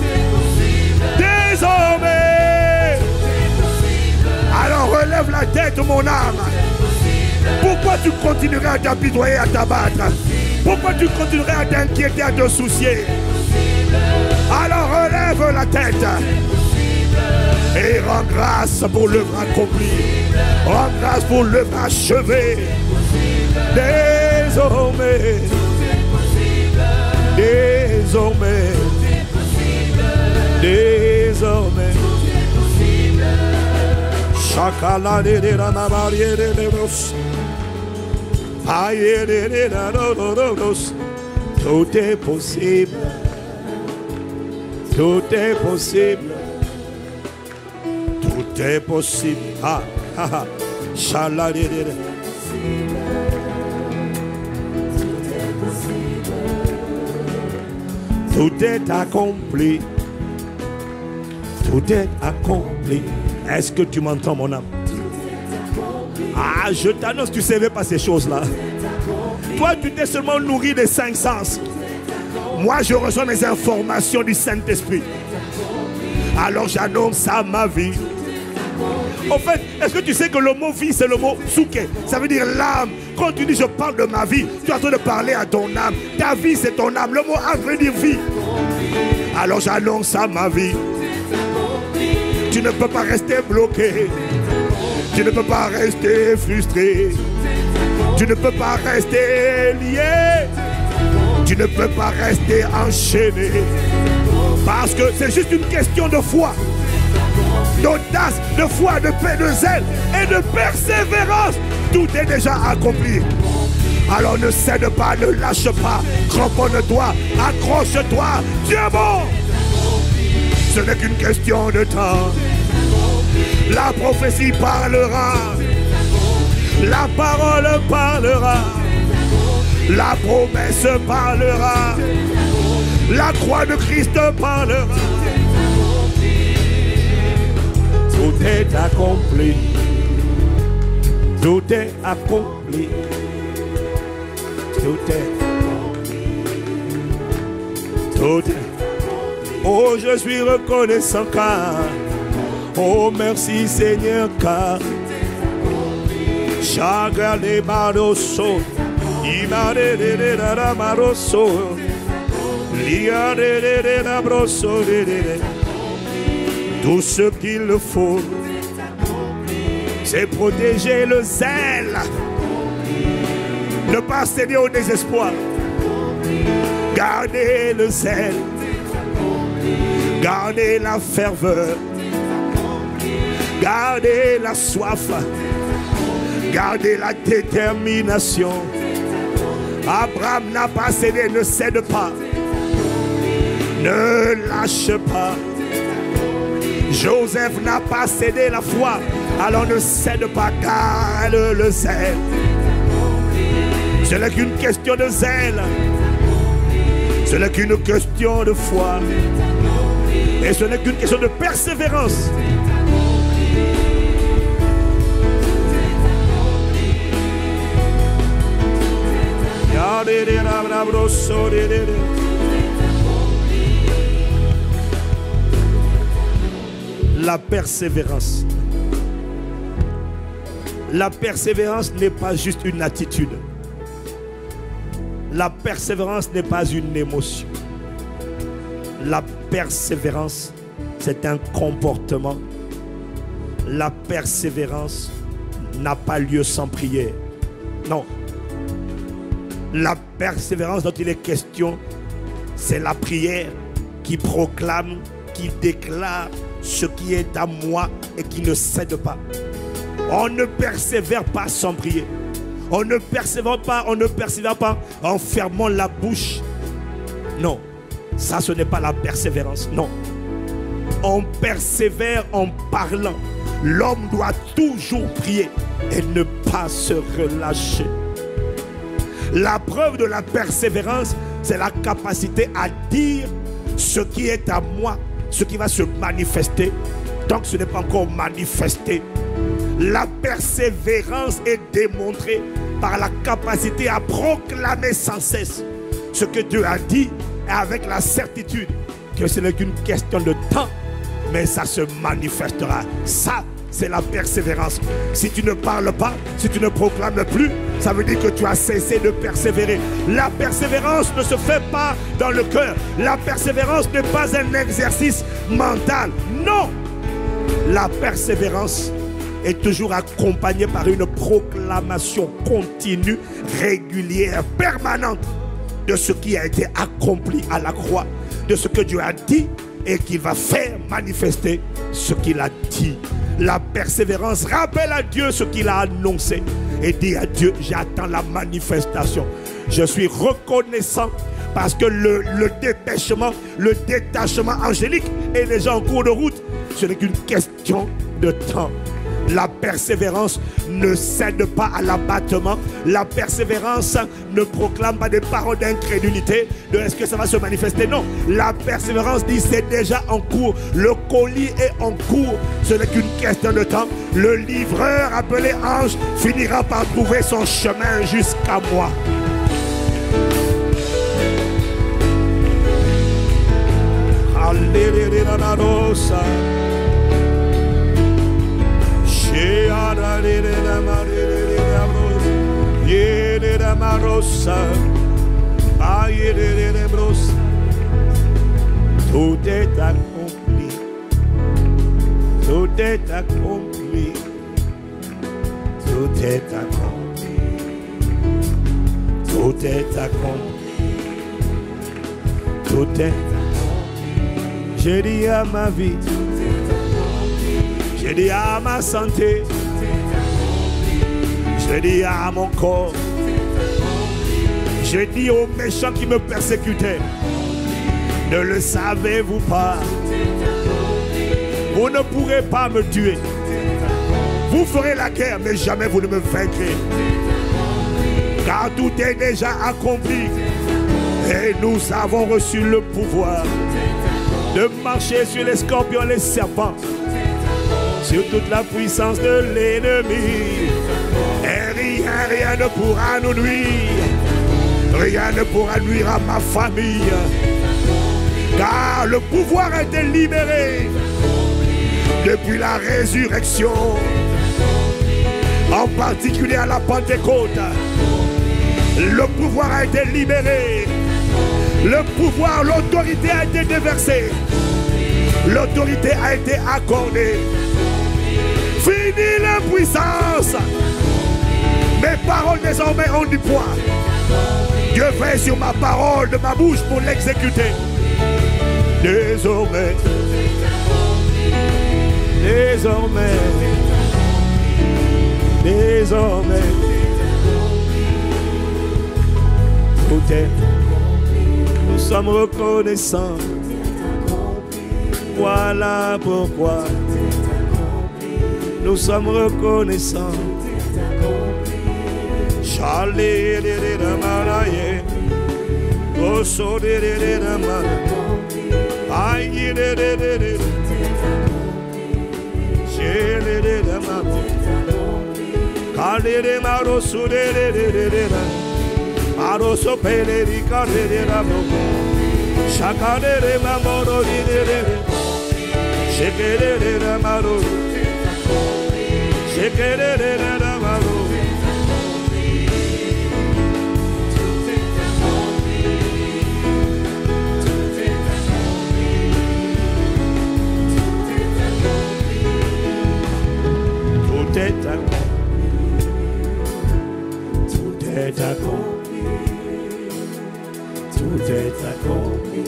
alors relève la tête, mon âme. Pourquoi tu continuerais à t'apitoyer, à t'abattre? Pourquoi tu continuerais à t'inquiéter, à te soucier? Alors relève la tête et rends grâce pour l'œuvre accomplie. Rends grâce pour l'œuvre achevée. Désormais, Chakala de la mabarie de los. Aïe de la rodos. Tout est possible. Tout est possible. Tout est possible. Ah, ah, ah. Chala de la. Tout est accompli. Tout est accompli. Est-ce que tu m'entends, mon âme? Ah, je t'annonce, tu ne savais pas ces choses-là. Toi, tu t'es seulement nourri des 5 sens. Moi, je reçois mes informations du Saint-Esprit. Alors, j'annonce à ma vie. En fait, est-ce que tu sais que le mot vie, c'est le mot souké? Ça veut dire l'âme. Quand tu dis je parle de ma vie, tu es en train de parler à ton âme. Ta vie, c'est ton âme. Le mot âme veut dire vie. Alors, j'annonce à ma vie. Tu ne peux pas rester bloqué. Tu ne peux pas rester frustré. Tu ne peux pas rester lié. Tu ne peux pas rester enchaîné. Parce que c'est juste une question de foi, d'audace, de foi, de paix, de zèle et de persévérance. Tout est déjà accompli. Alors ne cède pas, ne lâche pas. Cramponne-toi, accroche-toi. Dieu est bon. Ce n'est qu'une question de temps. La prophétie parlera. La parole parlera. La promesse parlera. La croix de Christ parlera. Tout est accompli. Tout est accompli. Tout est accompli. Tout est. Oh, je suis reconnaissant car. Oh, merci Seigneur car. Chaga de Maroso. Imare de la Maroso. Lia de la Broso. Tout ce qu'il faut, c'est protéger le zèle. Ne pas céder au désespoir. Gardez le zèle. Gardez la ferveur. Gardez la soif. Gardez la détermination. Abraham n'a pas cédé, ne cède pas. Ne lâche pas. Joseph n'a pas cédé la foi. Alors ne cède pas, garde le zèle. Ce n'est qu'une question de zèle. Ce n'est qu'une question de foi. Et ce n'est qu'une question de persévérance. La persévérance. La persévérance n'est pas juste une attitude. La persévérance n'est pas une émotion. La persévérance, c'est un comportement. La persévérance n'a pas lieu sans prière. Non. La persévérance dont il est question, c'est la prière qui proclame, qui déclare ce qui est à moi et qui ne cède pas. On ne persévère pas sans prier. On ne persévère pas en fermant la bouche. Non. Ça, ce n'est pas la persévérance, non. On persévère en parlant. L'homme doit toujours prier et ne pas se relâcher. La preuve de la persévérance, c'est la capacité à dire ce qui est à moi, ce qui va se manifester, tant que ce n'est pas encore manifesté. La persévérance est démontrée par la capacité à proclamer sans cesse ce que Dieu a dit, et avec la certitude que ce n'est qu'une question de temps, mais ça se manifestera. Ça, c'est la persévérance. Si tu ne parles pas, si tu ne proclames plus, ça veut dire que tu as cessé de persévérer. La persévérance ne se fait pas dans le cœur. La persévérance n'est pas un exercice mental. Non! La persévérance est toujours accompagnée par une proclamation continue, régulière, permanente de ce qui a été accompli à la croix, de ce que Dieu a dit et qui va faire manifester ce qu'il a dit. La persévérance rappelle à Dieu ce qu'il a annoncé et dit à Dieu, j'attends la manifestation. Je suis reconnaissant parce que le dépêchement, le détachement angélique est déjà en cours de route. Ce n'est qu'une question de temps. La persévérance ne cède pas à l'abattement. La persévérance ne proclame pas des paroles d'incrédulité. De est-ce que ça va se manifester? Non. La persévérance dit c'est déjà en cours. Le colis est en cours. Ce n'est qu'une question de temps. Le livreur appelé ange finira par trouver son chemin jusqu'à moi. Alléluia. Tout est accompli. Tout est accompli. Tout est accompli. Tout est accompli. Tout est accompli. J'ai dit à ma vie. J'ai dit à ma santé, j'ai dit à mon corps, j'ai dit aux méchants qui me persécutaient, ne le savez-vous pas? Vous ne pourrez pas me tuer. Vous ferez la guerre, mais jamais vous ne me vaincrez. Car tout est déjà accompli. Et nous avons reçu le pouvoir de marcher sur les scorpions et les serpents, sur toute la puissance de l'ennemi. Et rien ne pourra nous nuire. Rien ne pourra nuire à ma famille. Car le pouvoir a été libéré depuis la résurrection. En particulier à la Pentecôte. Le pouvoir a été libéré. Le pouvoir, l'autorité a été déversée. L'autorité a été accordée. Fini l'impuissance. Mes paroles désormais ont du poids. Dieu veille sur ma parole de ma bouche pour l'exécuter. Désormais, désormais, désormais, tout est. Nous sommes reconnaissants. Voilà pourquoi nous sommes reconnaissants. Charlie de Maraye, Oso de Mara, Aïe de Chéle de Mara, Kale de Marosu de Maroso Pele di Kale de Ramo, Shakale de Mamoro de Shekele de Ramaro, Shekele de Ramaro. Tout est accompli. Tout est accompli. Tout est accompli.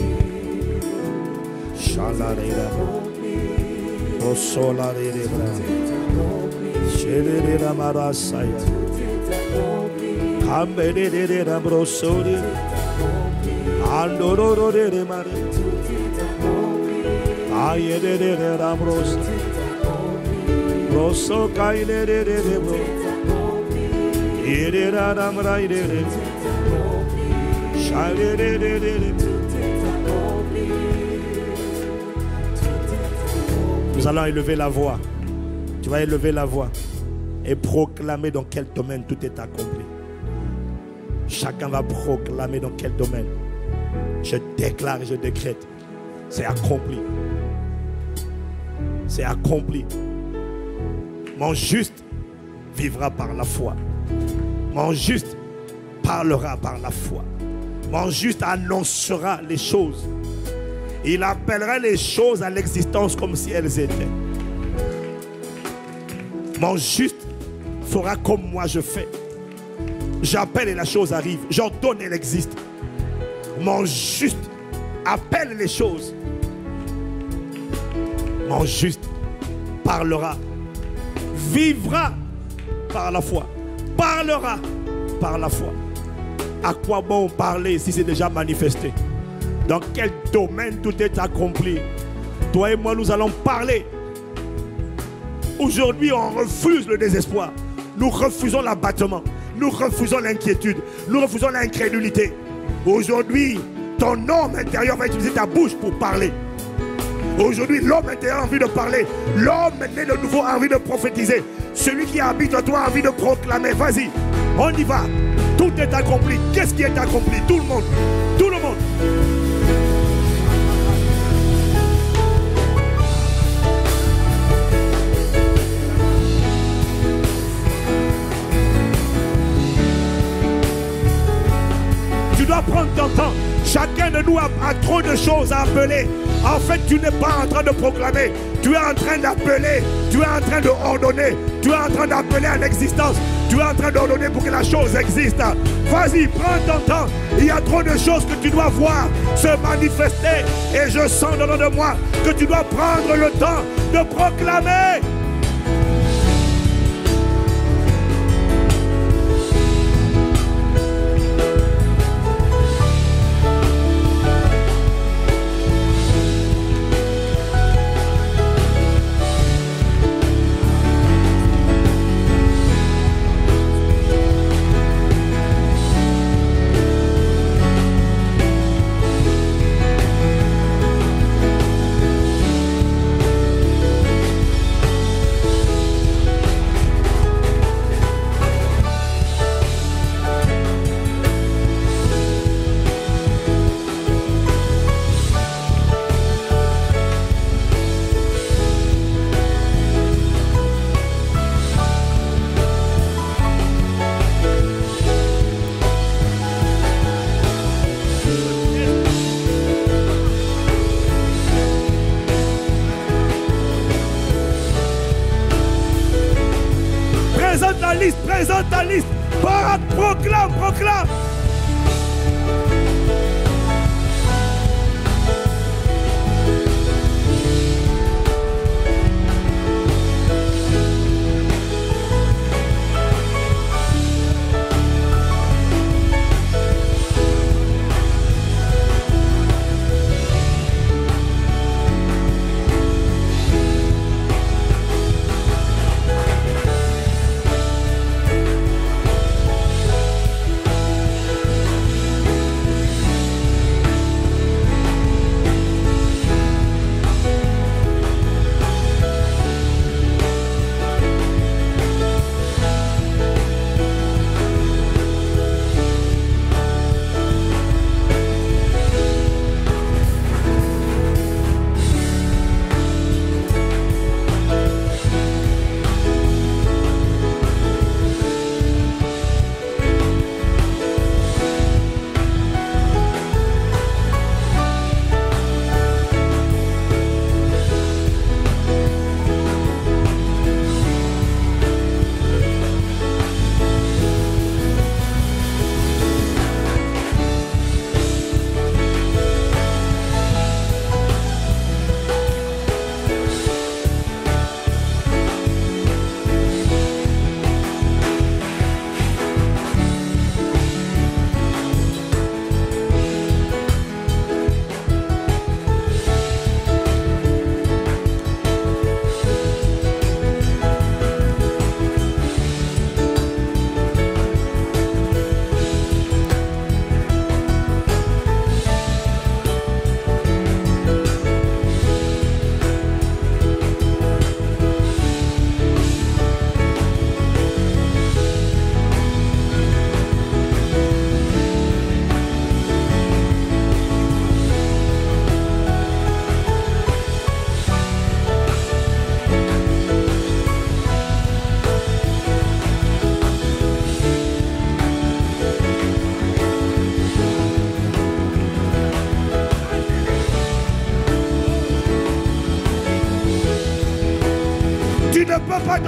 Shalarera. O solarera. Shelera marasaya. Kambere brosori. Andororo de mare. Aye de rambros. Rosso kaile de bro. Ire ramra ire. Shale de. Nous allons élever la voix. Tu vas élever la voix et proclamer dans quel domaine tout est accompli. Chacun va proclamer dans quel domaine. Je déclare et je décrète. C'est accompli. C'est accompli. Mon juste vivra par la foi. Mon juste parlera par la foi. Mon juste annoncera les choses. Il appellera les choses à l'existence comme si elles étaient. Mon juste fera comme moi je fais. J'appelle et la chose arrive. J'ordonne et elle existe. Mon juste appelle les choses. Mon juste parlera. Vivra par la foi. Parlera par la foi. À quoi bon parler si c'est déjà manifesté? Dans quel domaine tout est accompli? Toi et moi, nous allons parler. Aujourd'hui, on refuse le désespoir. Nous refusons l'abattement. Nous refusons l'inquiétude. Nous refusons l'incrédulité. Aujourd'hui, ton homme intérieur va utiliser ta bouche pour parler. Aujourd'hui, l'homme intérieur a envie de parler. L'homme né de nouveau a envie de prophétiser. Celui qui habite en toi a envie de proclamer. Vas-y, on y va. Tout est accompli. Qu'est-ce qui est accompli? Tout le monde. Tout le monde. Tu dois prendre ton temps. Chacun de nous a trop de choses à appeler. En fait, tu n'es pas en train de proclamer. Tu es en train d'appeler. Tu es en train de ordonner. Tu es en train d'appeler à l'existence. Tu es en train d'ordonner pour que la chose existe. Vas-y, prends ton temps. Il y a trop de choses que tu dois voir se manifester. Et je sens dans de moi que tu dois prendre le temps de proclamer. Présente ta liste. Proclame, proclame.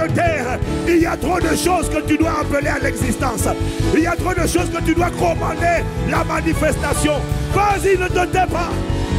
de terre, il y a trop de choses que tu dois appeler à l'existence. Il y a trop de choses que tu dois commander la manifestation. Vas-y, ne te tais pas.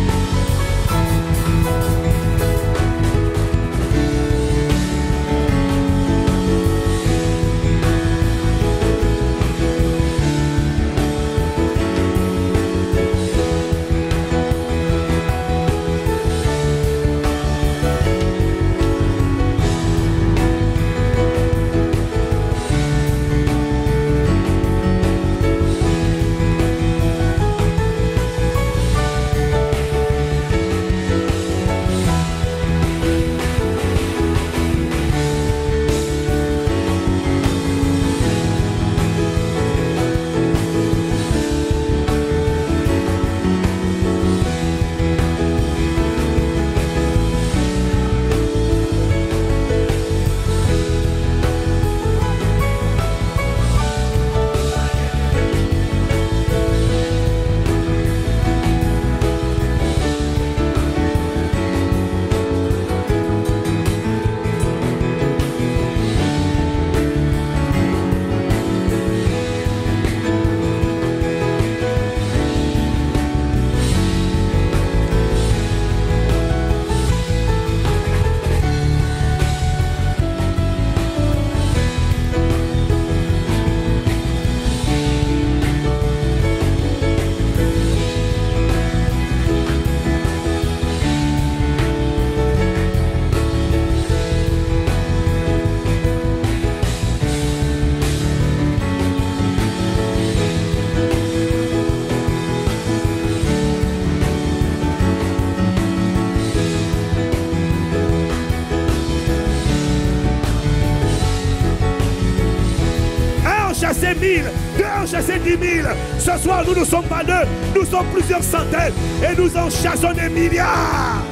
chasser 1000, 2 ont chassé 10 000. Ce soir, nous ne sommes pas 2, nous sommes plusieurs centaines et nous en chassons des milliards.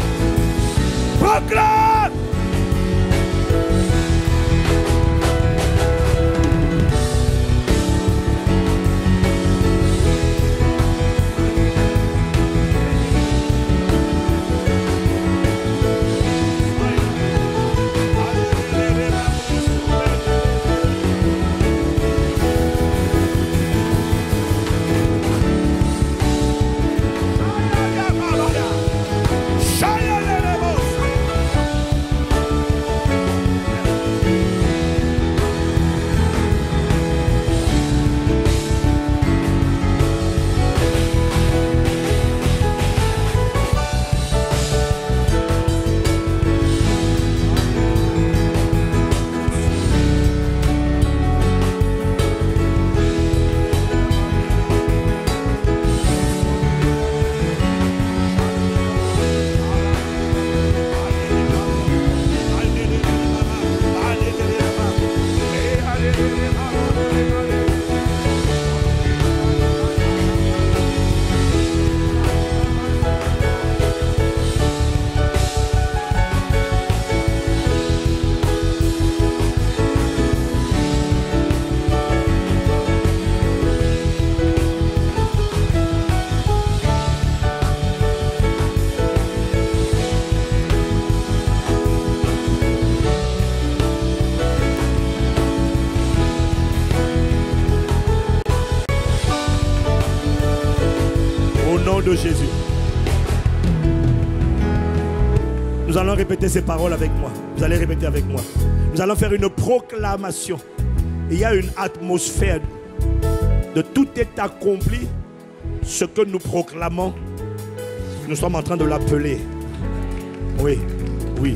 Proclame! De Jésus. Nous allons répéter ces paroles avec moi. Vous allez répéter avec moi. Nous allons faire une proclamation. Il y a une atmosphère de tout est accompli. Ce que nous proclamons, nous sommes en train de l'appeler. Oui, oui.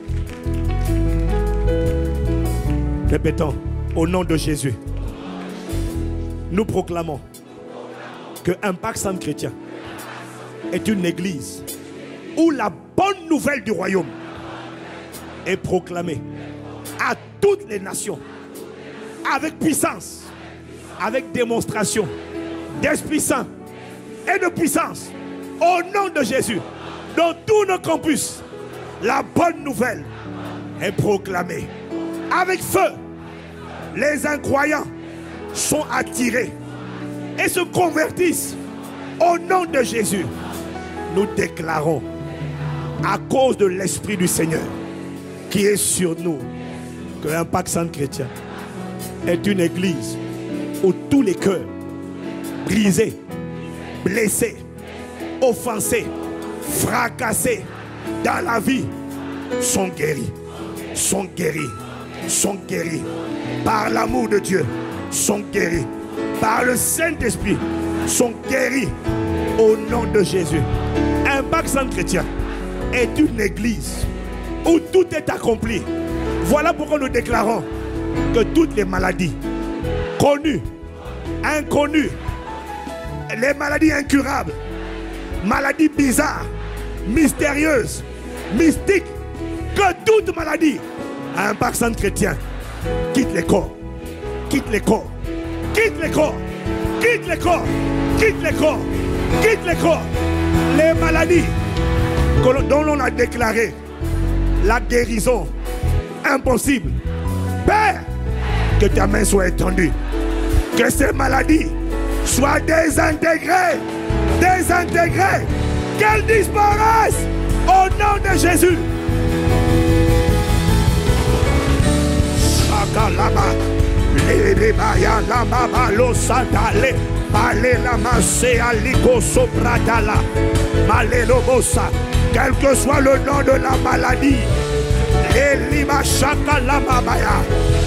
Répétons. Au nom de Jésus. Nous proclamons que Impact Centre Chrétien est une église où la bonne nouvelle du royaume est proclamée à toutes les nations avec puissance, avec démonstration d'Esprit Saint et de puissance. Au nom de Jésus, dans tous nos campus, la bonne nouvelle est proclamée avec feu. Les incroyants sont attirés et se convertissent au nom de Jésus. Nous déclarons, à cause de l'Esprit du Seigneur qui est sur nous, que l'Impact Centre Chrétien est une église où tous les cœurs brisés, blessés, offensés, fracassés dans la vie sont guéris, sont guéris, sont guéris par l'amour de Dieu, sont guéris par le Saint-Esprit, sont guéris au nom de Jésus. Impact Centre Chrétien est une église où tout est accompli. Voilà pourquoi nous déclarons que toutes les maladies connues, inconnues, les maladies incurables, maladies bizarres, mystérieuses, mystiques, que toute maladie à Impact Centre Chrétien quitte les corps, quitte les corps, quitte les corps, quitte les corps, quitte les corps, quitte les corps. Les maladies dont on a déclaré la guérison impossible. Père, que ta main soit étendue, que ces maladies soient désintégrées, désintégrées, qu'elles disparaissent au nom de Jésus. Shakalama, Lebaya Lama Losatale, Male Lama Sealiko Sopratala, Male Lobosa, quel que soit le nom de la maladie, Elima Shakalama Baya.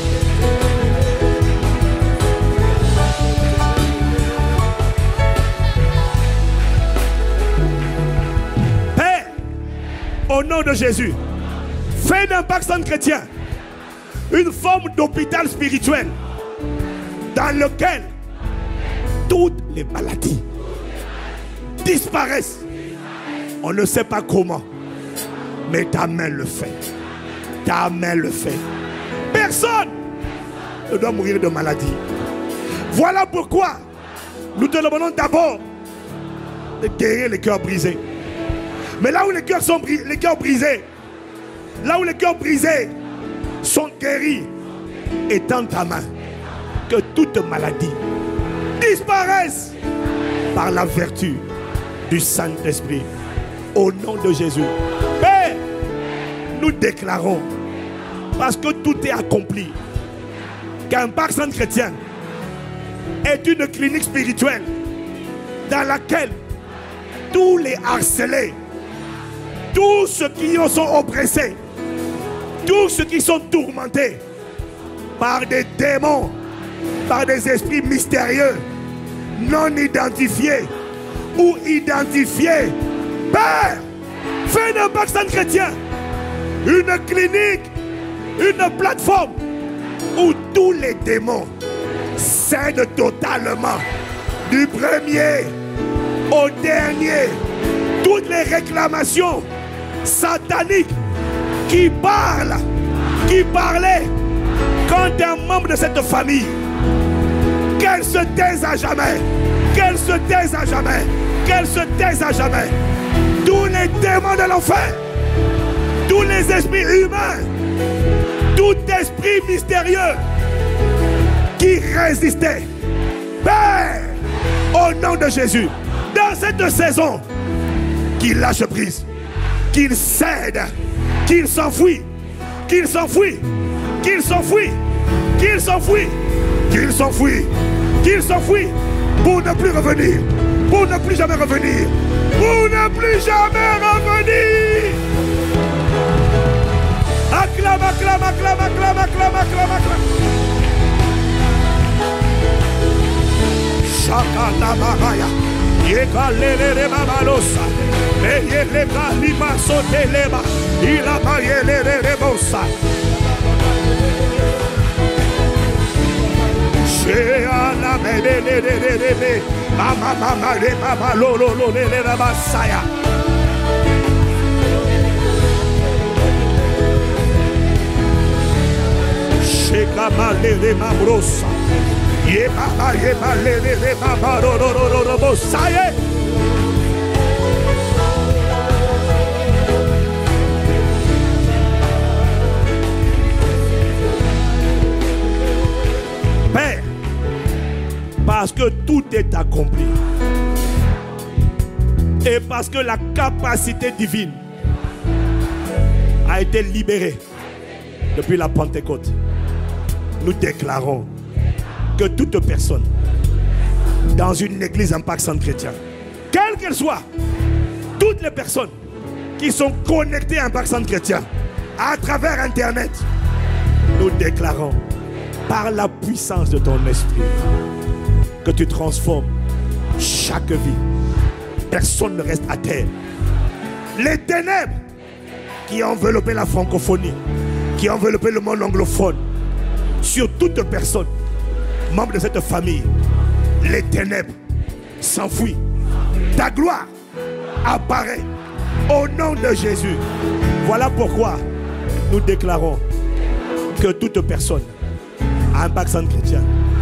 Au nom de Jésus, fais d'Impact Centre Chrétien une forme d'hôpital spirituel dans lequel toutes les maladies disparaissent. On ne sait pas comment, mais ta main le fait. Ta main le fait. Personne ne doit mourir de maladie. Voilà pourquoi nous te demandons d'abord de guérir les cœurs brisés. Mais là où les cœurs sont les cœurs brisés, là où les cœurs brisés sont guéris, étends ta main, que toute maladie disparaisse par la vertu du Saint-Esprit. Au nom de Jésus. Père, nous déclarons, parce que tout est accompli, qu'Impact Centre Chrétien est une clinique spirituelle dans laquelle tous les harcelés, tous ceux qui en sont oppressés, tous ceux qui sont tourmentés par des démons, par des esprits mystérieux, non identifiés ou identifiés. Père, fais d'Impact Centre Chrétien une clinique, une plateforme où tous les démons cèdent totalement, du premier au dernier. Toutes les réclamations sataniques qui parlaient quand un membre de cette famille, qu'elle se taise à jamais, qu'elle se taise à jamais, qu'elle se taise à jamais. Tous les démons de l'enfer, tous les esprits humains, tout esprit mystérieux qui résistait, Père, au nom de Jésus, dans cette saison, qu'il lâche prise, qu'il cède, qu'il s'enfuit, qu'il s'enfuit, qu'il s'enfuit, qu'il s'enfuit, qu'il s'enfuit, qu'il s'enfuit, pour ne plus revenir, pour ne plus jamais revenir, pour ne plus jamais revenir. Acclame, acclame, acclame, acclame, acclame, acclame, acclame. Shakalabaraya, Yekalele Babalosa, Meyeleka Lima Soteleba, Ilamayele Rebosa. Sheala Bebe, Mama Mama Le Baba Lolo Le Rabasaya. Shekama Le Mabrosa. Yeba Le Baba Robosaya. Père, parce que tout est accompli et parce que la capacité divine a été libérée depuis la Pentecôte, nous déclarons que toute personne dans une église Impact Centre Chrétien, quelle qu'elle soit, toutes les personnes qui sont connectées à Impact Centre Chrétien à travers Internet, nous déclarons par la puissance de ton esprit que tu transformes chaque vie. Personne ne reste à terre. Les ténèbres qui ont enveloppé la francophonie, qui ont enveloppé le monde anglophone, sur toute personne, membre de cette famille, les ténèbres s'enfuient. Ta gloire apparaît au nom de Jésus. Voilà pourquoi nous déclarons que toute personne à Impact Centre Chrétien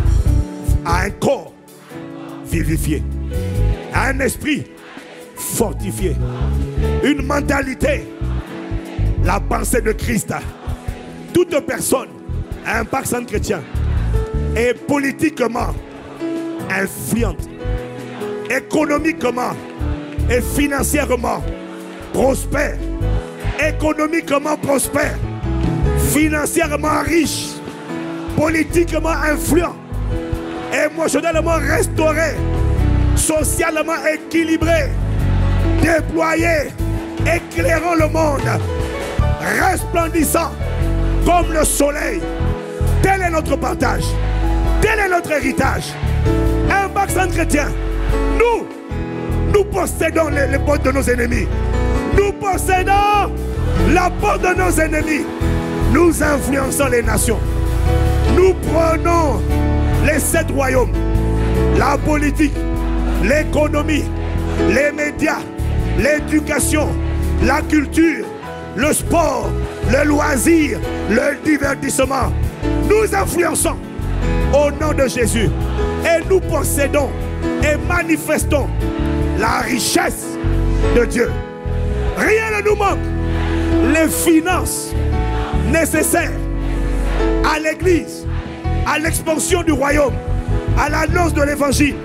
a un corps vivifié, a un esprit fortifié, une mentalité, la pensée de Christ. Toute personne à Impact Centre Chrétien est politiquement influente, économiquement et financièrement prospère, économiquement prospère, financièrement riche, politiquement influent, émotionnellement restauré, socialement équilibré, déployé, éclairant le monde, resplendissant comme le soleil. Tel est notre partage, tel est notre héritage. Impact Centre Chrétien, nous possédons les portes de nos ennemis. Nous possédons la porte de nos ennemis. Nous influençons les nations. Nous prenons les 7 royaumes, la politique, l'économie, les médias, l'éducation, la culture, le sport, le loisir, le divertissement. Nous influençons au nom de Jésus et nous possédons et manifestons la richesse de Dieu. Rien ne nous manque. Les finances nécessaires à l'église, à l'expansion du royaume, à l'annonce de l'évangile,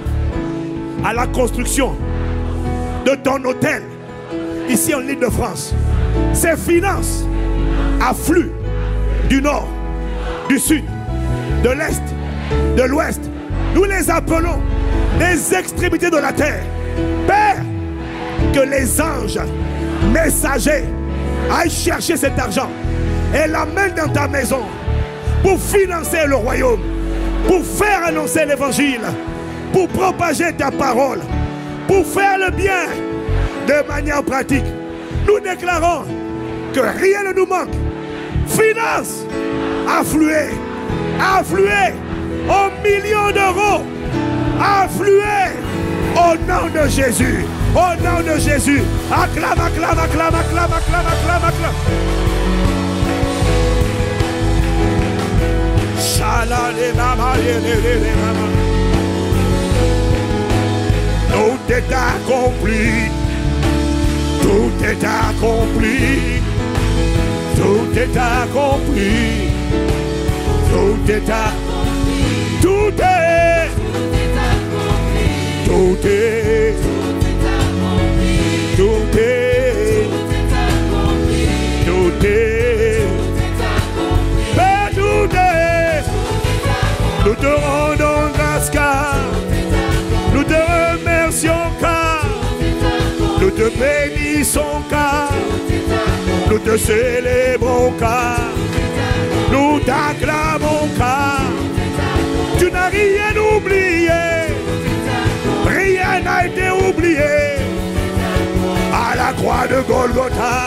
à la construction de ton hôtel ici en Île-de-France. Ces finances affluent du nord, du sud, de l'est, de l'ouest. Nous les appelons des extrémités de la terre. Père, que les anges messagers aillent chercher cet argent et l'amènent dans ta maison pour financer le royaume, pour faire annoncer l'évangile, pour propager ta parole, pour faire le bien de manière pratique. Nous déclarons que rien ne nous manque. Finances affluées, affluées aux millions d'euros, affluées au nom de Jésus. Au nom de Jésus. Acclame, acclame, acclame, acclame, acclame, acclame, acclame. Tout est accompli. Tout est accompli. Tout est accompli. Tout est accompli. Tout est. Tout est. Tout est. Tout est. Mais tout est. Nous te rendons grâce car nous te remercions car nous te bénissons car nous te célébrons car nous t'acclamons car tu n'as rien oublié, rien n'a été oublié à la croix de Golgotha.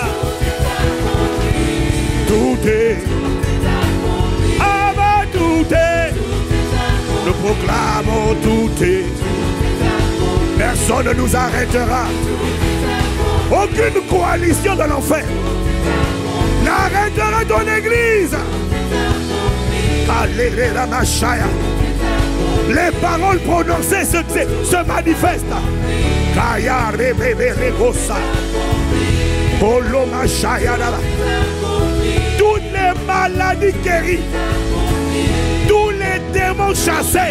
Tout est, ah bah tout est, nous proclamons tout est. Personne ne nous arrêtera. Aucune coalition de l'enfer n'arrêtera ton église. Les paroles prononcées se manifestent. Toutes les maladies guéries, tous les démons chassés,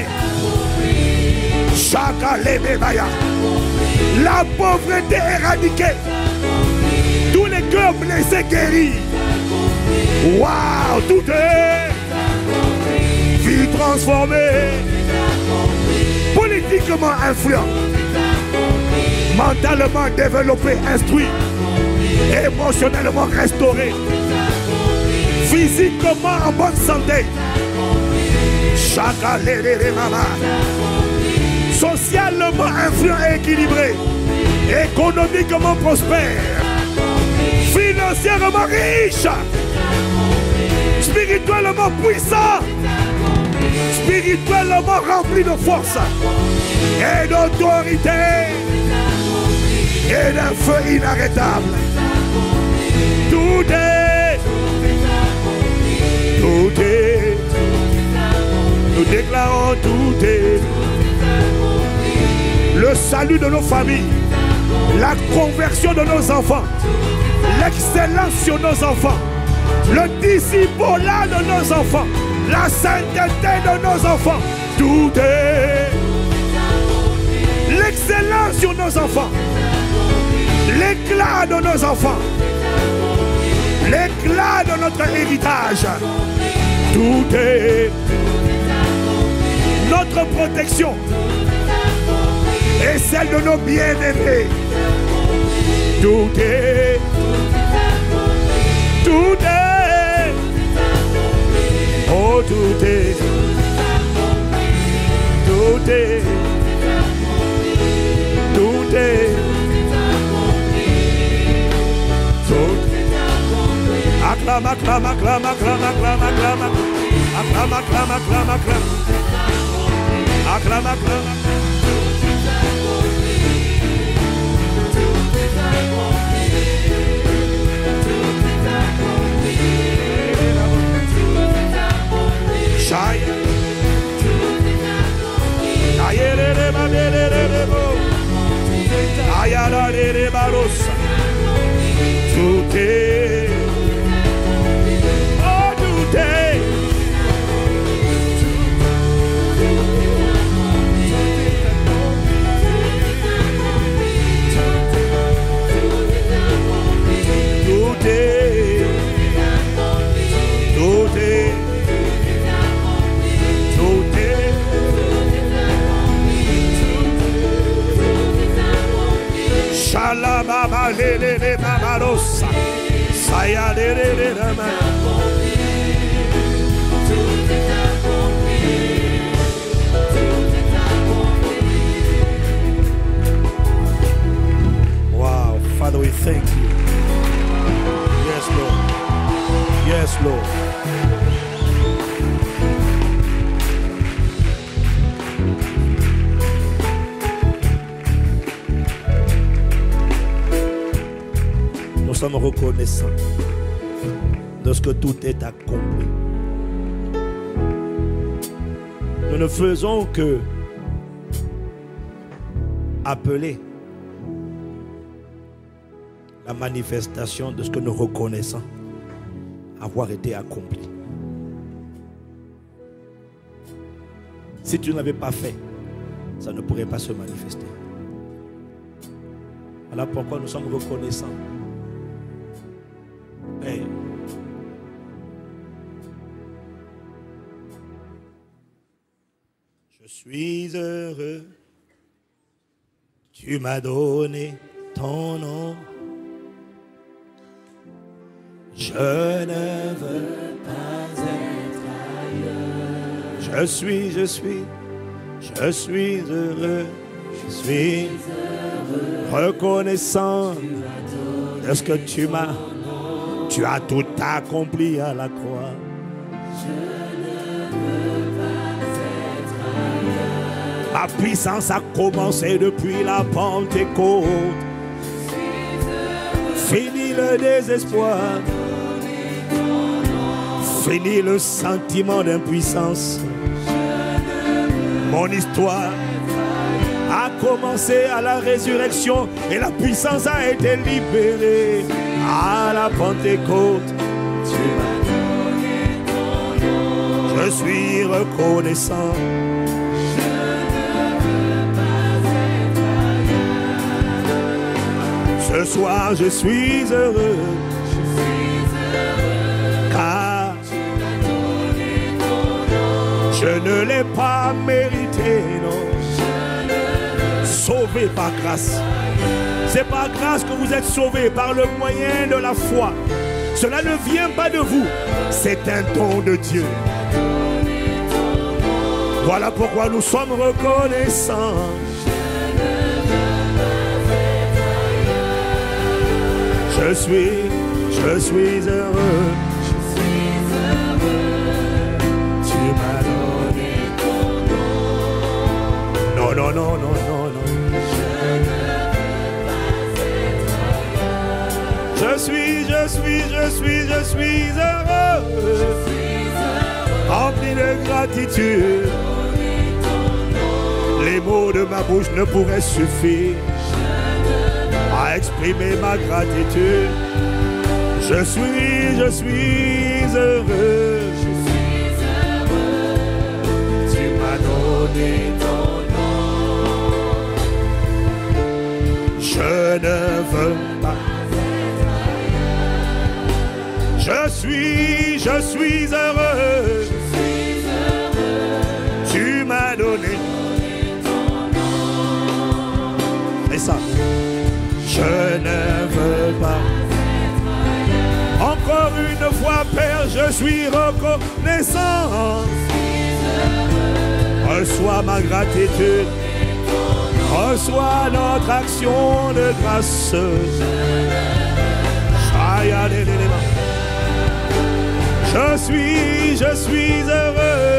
la pauvreté éradiquée, tous les cœurs blessés guéris. Waouh, tout est. transformé. Politiquement influent. Mentalement développé, instruit. Émotionnellement restauré. Physiquement en bonne santé. Socialement influent et équilibré. Économiquement prospère. Financièrement riche. Spirituellement puissant. Spirituellement rempli de force et d'autorité et d'un feu inarrêtable. Tout est, nous déclarons tout est. Le salut de nos familles, la conversion de nos enfants, l'excellence sur nos enfants, le discipolat de nos enfants, la sainteté de nos enfants, tout est. L'excellence sur nos enfants, l'éclat de nos enfants, l'éclat de notre héritage, tout est. Notre protection et celle de nos bien-aimés, tout est. Tout est. Oh, tout est. Tout est. Tout est. Acclame, acclame, acclame, acclame, acclame, acclame. Acclame, acclame, acclame, acclame. Acclame, acclame. Tout est. Oh, tout est. Tout est. Tout est. Shalababa lele babarosa, saya lele rama. Wow, Father, we thank you. Yes, Lord. Yes, Lord. Nous sommes reconnaissants de ce que tout est accompli. Nous ne faisons que appeler la manifestation de ce que nous reconnaissons avoir été accompli. Si tu n'avais pas fait, ça ne pourrait pas se manifester. Voilà pourquoi nous sommes reconnaissants. Père, je suis heureux, tu m'as donné ton nom. Je ne veux pas être ailleurs. Je suis heureux, je suis reconnaissant de ce que tu m'as. Tu as tout accompli à la croix. Je ne veux pas être ailleurs. Ma puissance a commencé depuis la Pentecôte. Fini le désespoir. Fini le sentiment d'impuissance. Mon histoire a commencé à la résurrection et la puissance a été libérée à la Pentecôte. Tu m'as donné ton nom. Je suis reconnaissant. Je ne veux pas être ailleurs. Ce soir je suis heureux. Car tu m'as donné ton nom. Je Je ne l'ai pas mérité, non. Sauvé par grâce. C'est par grâce que vous êtes sauvés, par le moyen de la foi. Cela ne vient pas de vous, c'est un don de Dieu. Voilà pourquoi nous sommes reconnaissants. Je suis heureux. Tu m'as donné ton nom. Non, non, non, non, non, non. Je suis heureux. Rempli de gratitude. Les mots de ma bouche ne pourraient suffire à exprimer ma gratitude. Je suis heureux. Tu m'as donné ton nom. Je ne veux pas. Je suis heureux. Tu m'as donné. Et ça, je ne veux pas. Encore une fois, Père, je suis reconnaissant. Reçois ma gratitude. Reçois notre action de grâce. Je suis heureux.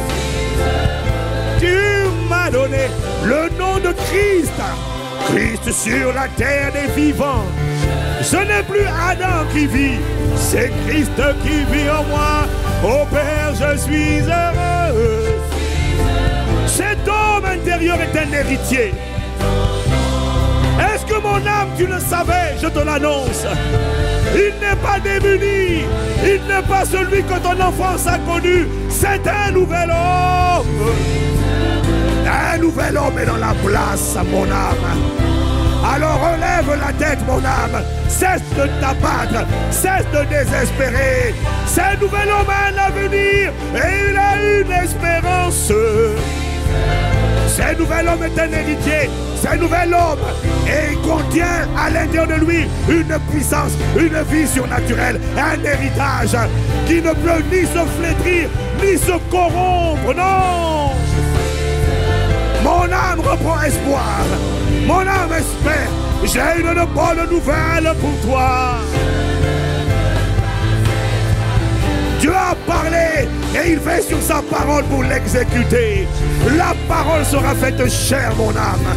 Tu m'as donné le nom de Christ. Christ sur la terre des vivants. Ce n'est plus Adam qui vit, c'est Christ qui vit en moi. Oh Père, je suis heureux. Cet homme intérieur est un héritier. Est-ce que mon âme, tu le savais? Je te l'annonce. Il n'est pas démuni. Il n'est pas celui que ton enfance a connu. C'est un nouvel homme. Un nouvel homme est dans la place, mon âme. Alors relève la tête, mon âme. Cesse de t'abattre. Cesse de désespérer. C'est un nouvel homme à un avenir. Et il a une espérance. Ce nouvel homme est un héritier. Ce nouvel homme. Et il contient à l'intérieur de lui une puissance, une vie surnaturelle. Un héritage qui ne peut ni se flétrir, ni se corrompre. Non. Mon âme reprend espoir. Mon âme espère. J'ai une bonne nouvelle pour toi. Dieu a parlé et il fait sur sa parole pour l'exécuter. La parole sera faite chère, mon âme.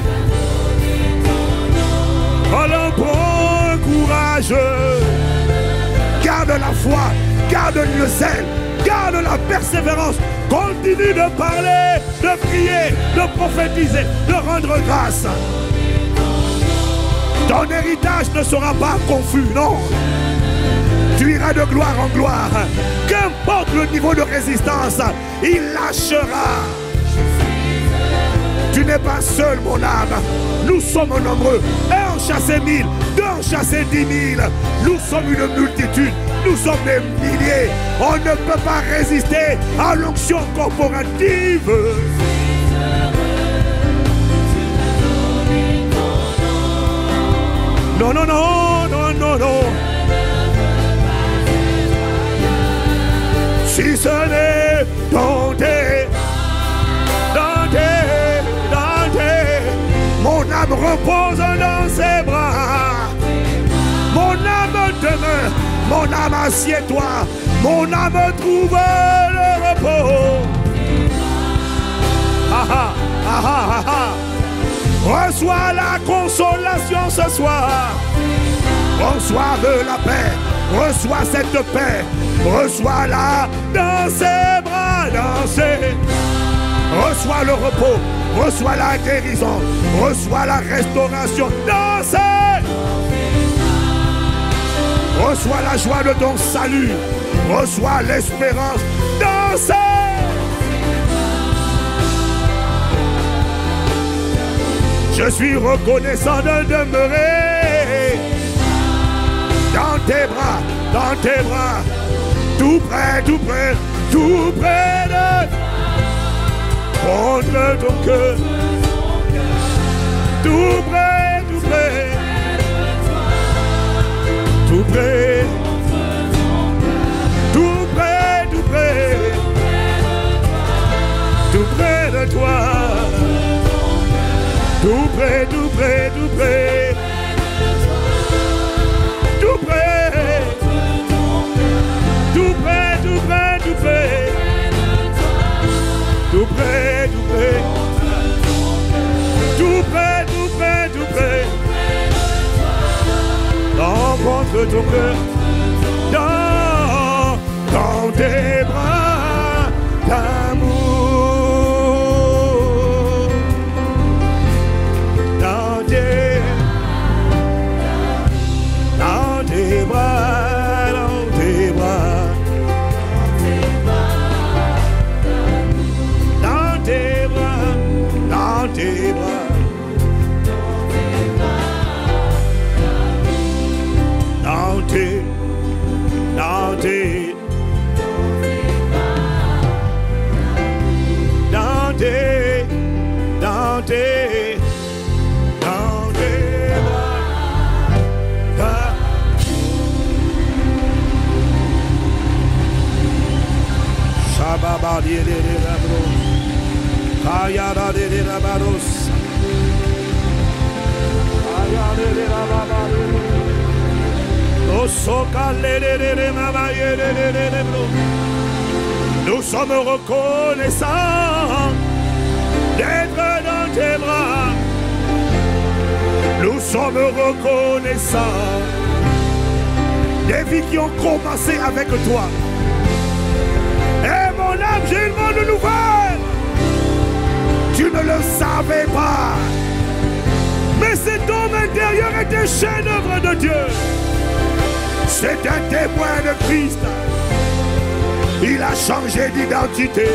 Alors prends courage. Garde la foi, garde le zèle, garde la persévérance. Continue de parler, de prier, de prophétiser, de rendre grâce. Ton héritage ne sera pas confus, non. Tu iras de gloire en gloire. Qu'importe le niveau de résistance, il lâchera. Tu n'es pas seul, mon âme. Nous sommes nombreux. Un en chassait 1000, deux en chassait 10 000. Nous sommes une multitude. Nous sommes des milliers. On ne peut pas résister à l'onction corporative. Non, non, non, non, non, non. Si ce n'est dans tes, mon âme repose dans ses bras. Mon âme demeure, mon âme assieds-toi, mon âme trouve le repos. Ah ah, ah ah, ah ah. Reçois la consolation ce soir. Reçois de la paix. Reçois cette paix. Reçois-la dans ses bras. Reçois le repos. Reçois la guérison. Reçois la restauration. Reçois la joie de ton salut. Reçois l'espérance. Je suis reconnaissant de demeurer dans tes bras, tout près, tout près, tout près de contre ton cœur. Tout près, tout près, tout près, tout près, tout près, tout près de toi. Tout près, tout près, tout près, tout près, tout près, tout près, tout près, tout près, tout près, tout près, tout près, tout près, rencontre ton cœur dans tes bras d'amour, dans tes bras, dans tes bras. Tes bras, dans tes, dans tes, dans tes, dans tes, dans tes bras. Shababa di di di bro. Ayara de la baros. Ayara de la baros. Osokale de mama de bro. Nous sommes reconnaissants d'être dans tes bras. Nous sommes reconnaissants des vies qui ont commencé avec toi. Et mon âme, j'ai une bonne nouvelle. Tu ne le savais pas. Mais cet homme intérieur est un chef-d'œuvre de Dieu. C'est un témoin de Christ. Il a changé d'identité.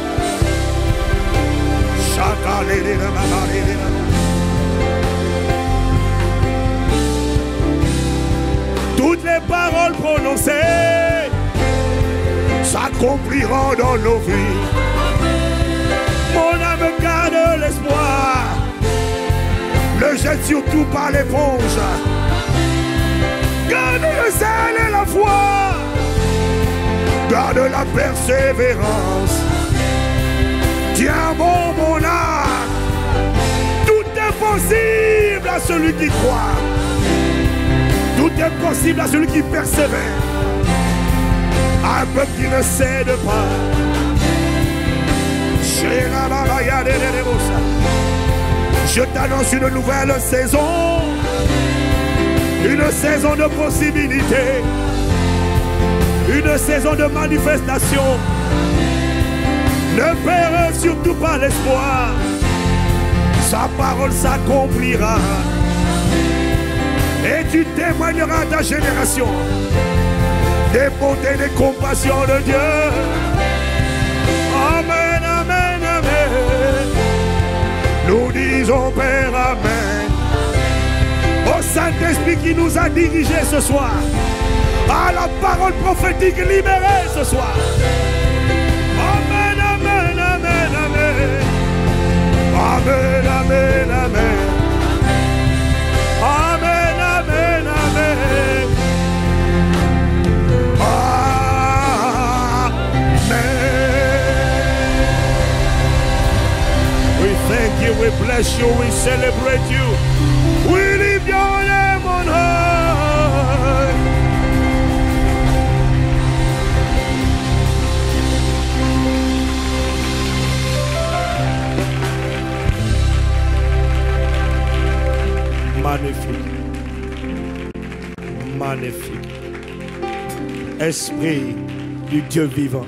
Toutes les paroles prononcées s'accompliront dans nos vies. Mon âme garde l'espoir. Ne jette surtout pas l'éponge. Garde le zèle et la foi. Garde la persévérance. Tiens bon mon âme. Tout est possible à celui qui croit. Tout est possible à celui qui persévère. Un peuple qui ne cède pas. Je t'annonce une nouvelle saison. Une saison de possibilités. Une saison de manifestation. Ne perds surtout pas l'espoir. Sa parole s'accomplira. Et tu témoigneras à ta génération des bontés et des compassions de Dieu. Amen, amen, amen. Nous disons Père, amen. Au Saint-Esprit qui nous a dirigés ce soir. À la parole prophétique libérée ce soir. Amen, amen, amen, amen. Amen, amen, amen. Amen, amen, amen. We thank you, we bless you, we celebrate you. We lift your name on high. Magnifique. Magnifique. Esprit du Dieu vivant.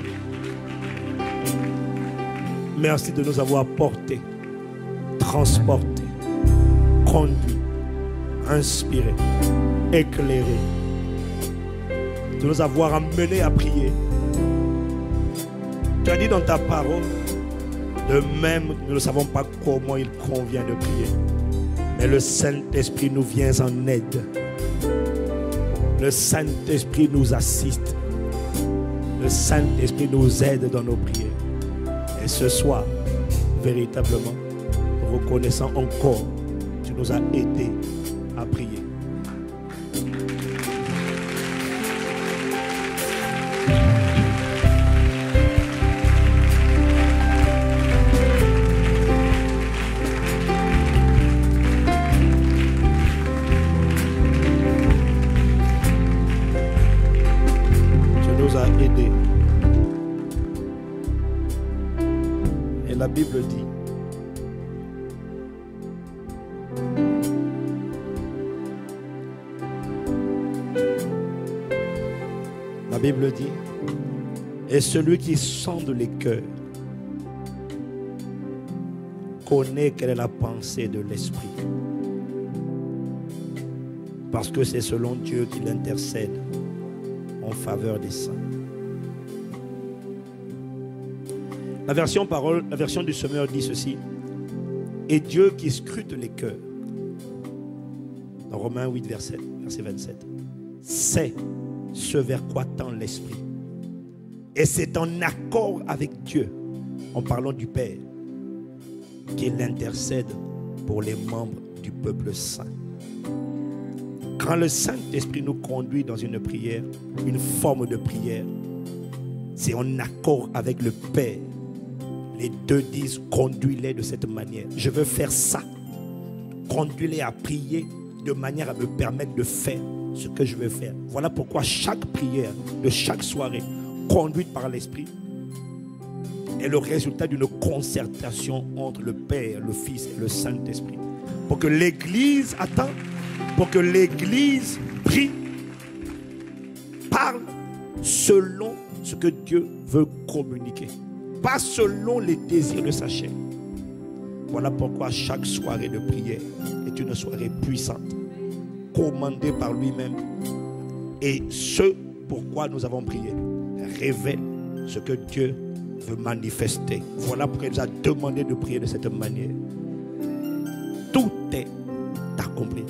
Merci de nous avoir portés, transportés, conduits, inspirés, éclairés. De nous avoir amenés à prier. Tu as dit dans ta parole, de même nous ne savons pas comment il convient de prier. Mais le Saint-Esprit nous vient en aide. Le Saint-Esprit nous assiste. Le Saint-Esprit nous aide dans nos prières. Et ce soir, véritablement reconnaissant encore, tu nous as aidés à prier. Tu nous as aidés. Et la Bible dit, la Bible dit, et celui qui sonde les cœurs connaît quelle est la pensée de l'Esprit. Parce que c'est selon Dieu qu'il intercède en faveur des saints. La version parole, la version du Semeur dit ceci. Et Dieu qui scrute les cœurs, dans Romains 8, verset 27, sait ce vers quoi tend l'Esprit. Et c'est en accord avec Dieu, en parlant du Père, qu'il intercède pour les membres du peuple saint. Quand le Saint-Esprit nous conduit dans une prière, une forme de prière, c'est en accord avec le Père. Les deux disent, conduis-les de cette manière. Je veux faire ça. Conduis-les à prier de manière à me permettre de faire ce que je veux faire. Voilà pourquoi chaque prière de chaque soirée, conduite par l'Esprit, est le résultat d'une concertation entre le Père, le Fils et le Saint-Esprit. Pour que l'Église attende, pour que l'Église prie, parle selon ce que Dieu veut communiquer. Pas selon les désirs de sa chair. Voilà pourquoi chaque soirée de prière est une soirée puissante, commandée par lui-même. Et ce pourquoi nous avons prié révèle ce que Dieu veut manifester. Voilà pourquoi il nous a demandé de prier de cette manière. Tout est accompli.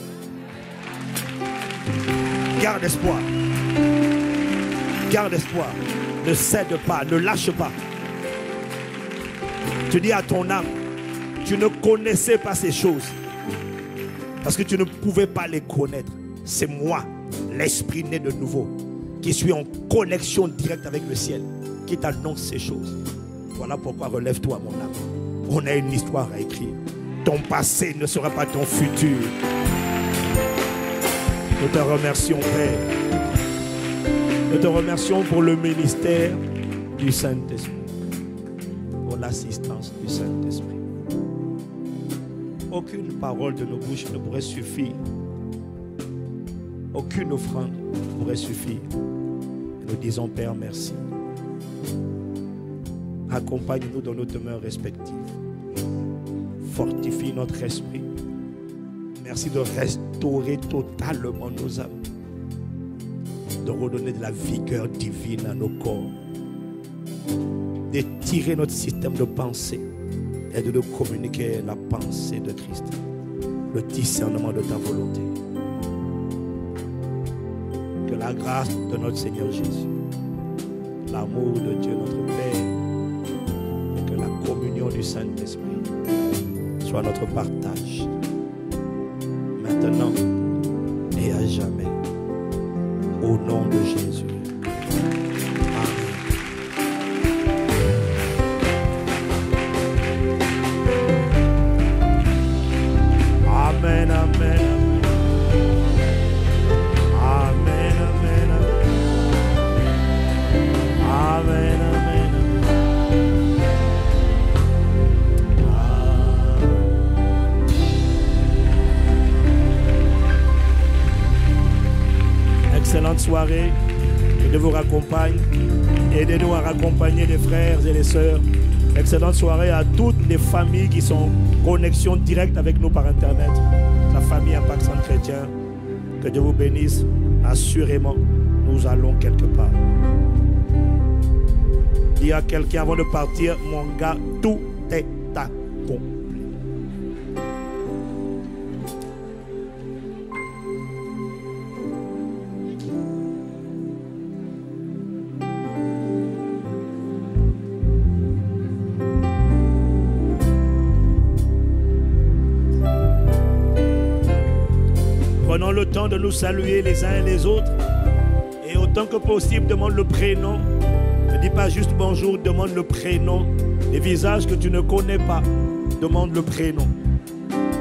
Garde espoir. Garde espoir. Ne cède pas, ne lâche pas. Tu dis à ton âme, tu ne connaissais pas ces choses parce que tu ne pouvais pas les connaître. C'est moi, l'esprit né de nouveau, qui suis en connexion directe avec le ciel, qui t'annonce ces choses. Voilà pourquoi relève-toi, mon âme. On a une histoire à écrire. Ton passé ne sera pas ton futur. Nous te remercions, Père. Nous te remercions pour le ministère du Saint-Esprit, pour l'assistance du Saint-Esprit. Aucune parole de nos bouches ne pourrait suffire. Aucune offrande ne pourrait suffire. Nous disons, Père, merci. Accompagne-nous dans nos demeures respectives. Fortifie notre esprit. Merci de restaurer totalement nos âmes. De redonner de la vigueur divine à nos corps. D'étirer notre système de pensée et de nous communiquer la pensée de Christ. Le discernement de ta volonté. Que la grâce de notre Seigneur Jésus, l'amour de Dieu notre Père, et que la communion du Saint-Esprit soit notre partage, maintenant et à jamais, au nom de Jésus. Amen, amen. Amen, amen. Amen, amen. Excellente soirée. Que Dieu vous raccompagne. Aidez-nous à raccompagner les frères et les sœurs. Excellente soirée à toutes les familles qui sont en connexion directe avec nous par Internet. La famille Impact Centre Chrétien. Que Dieu vous bénisse. Assurément, nous allons quelque part. Dis à quelqu'un avant de partir, mon gars, tout est accompli. Prenons le temps de nous saluer les uns et les autres. Et autant que possible, demande le prénom. Ne dis pas juste bonjour, demande le prénom. Les visages que tu ne connais pas, demande le prénom.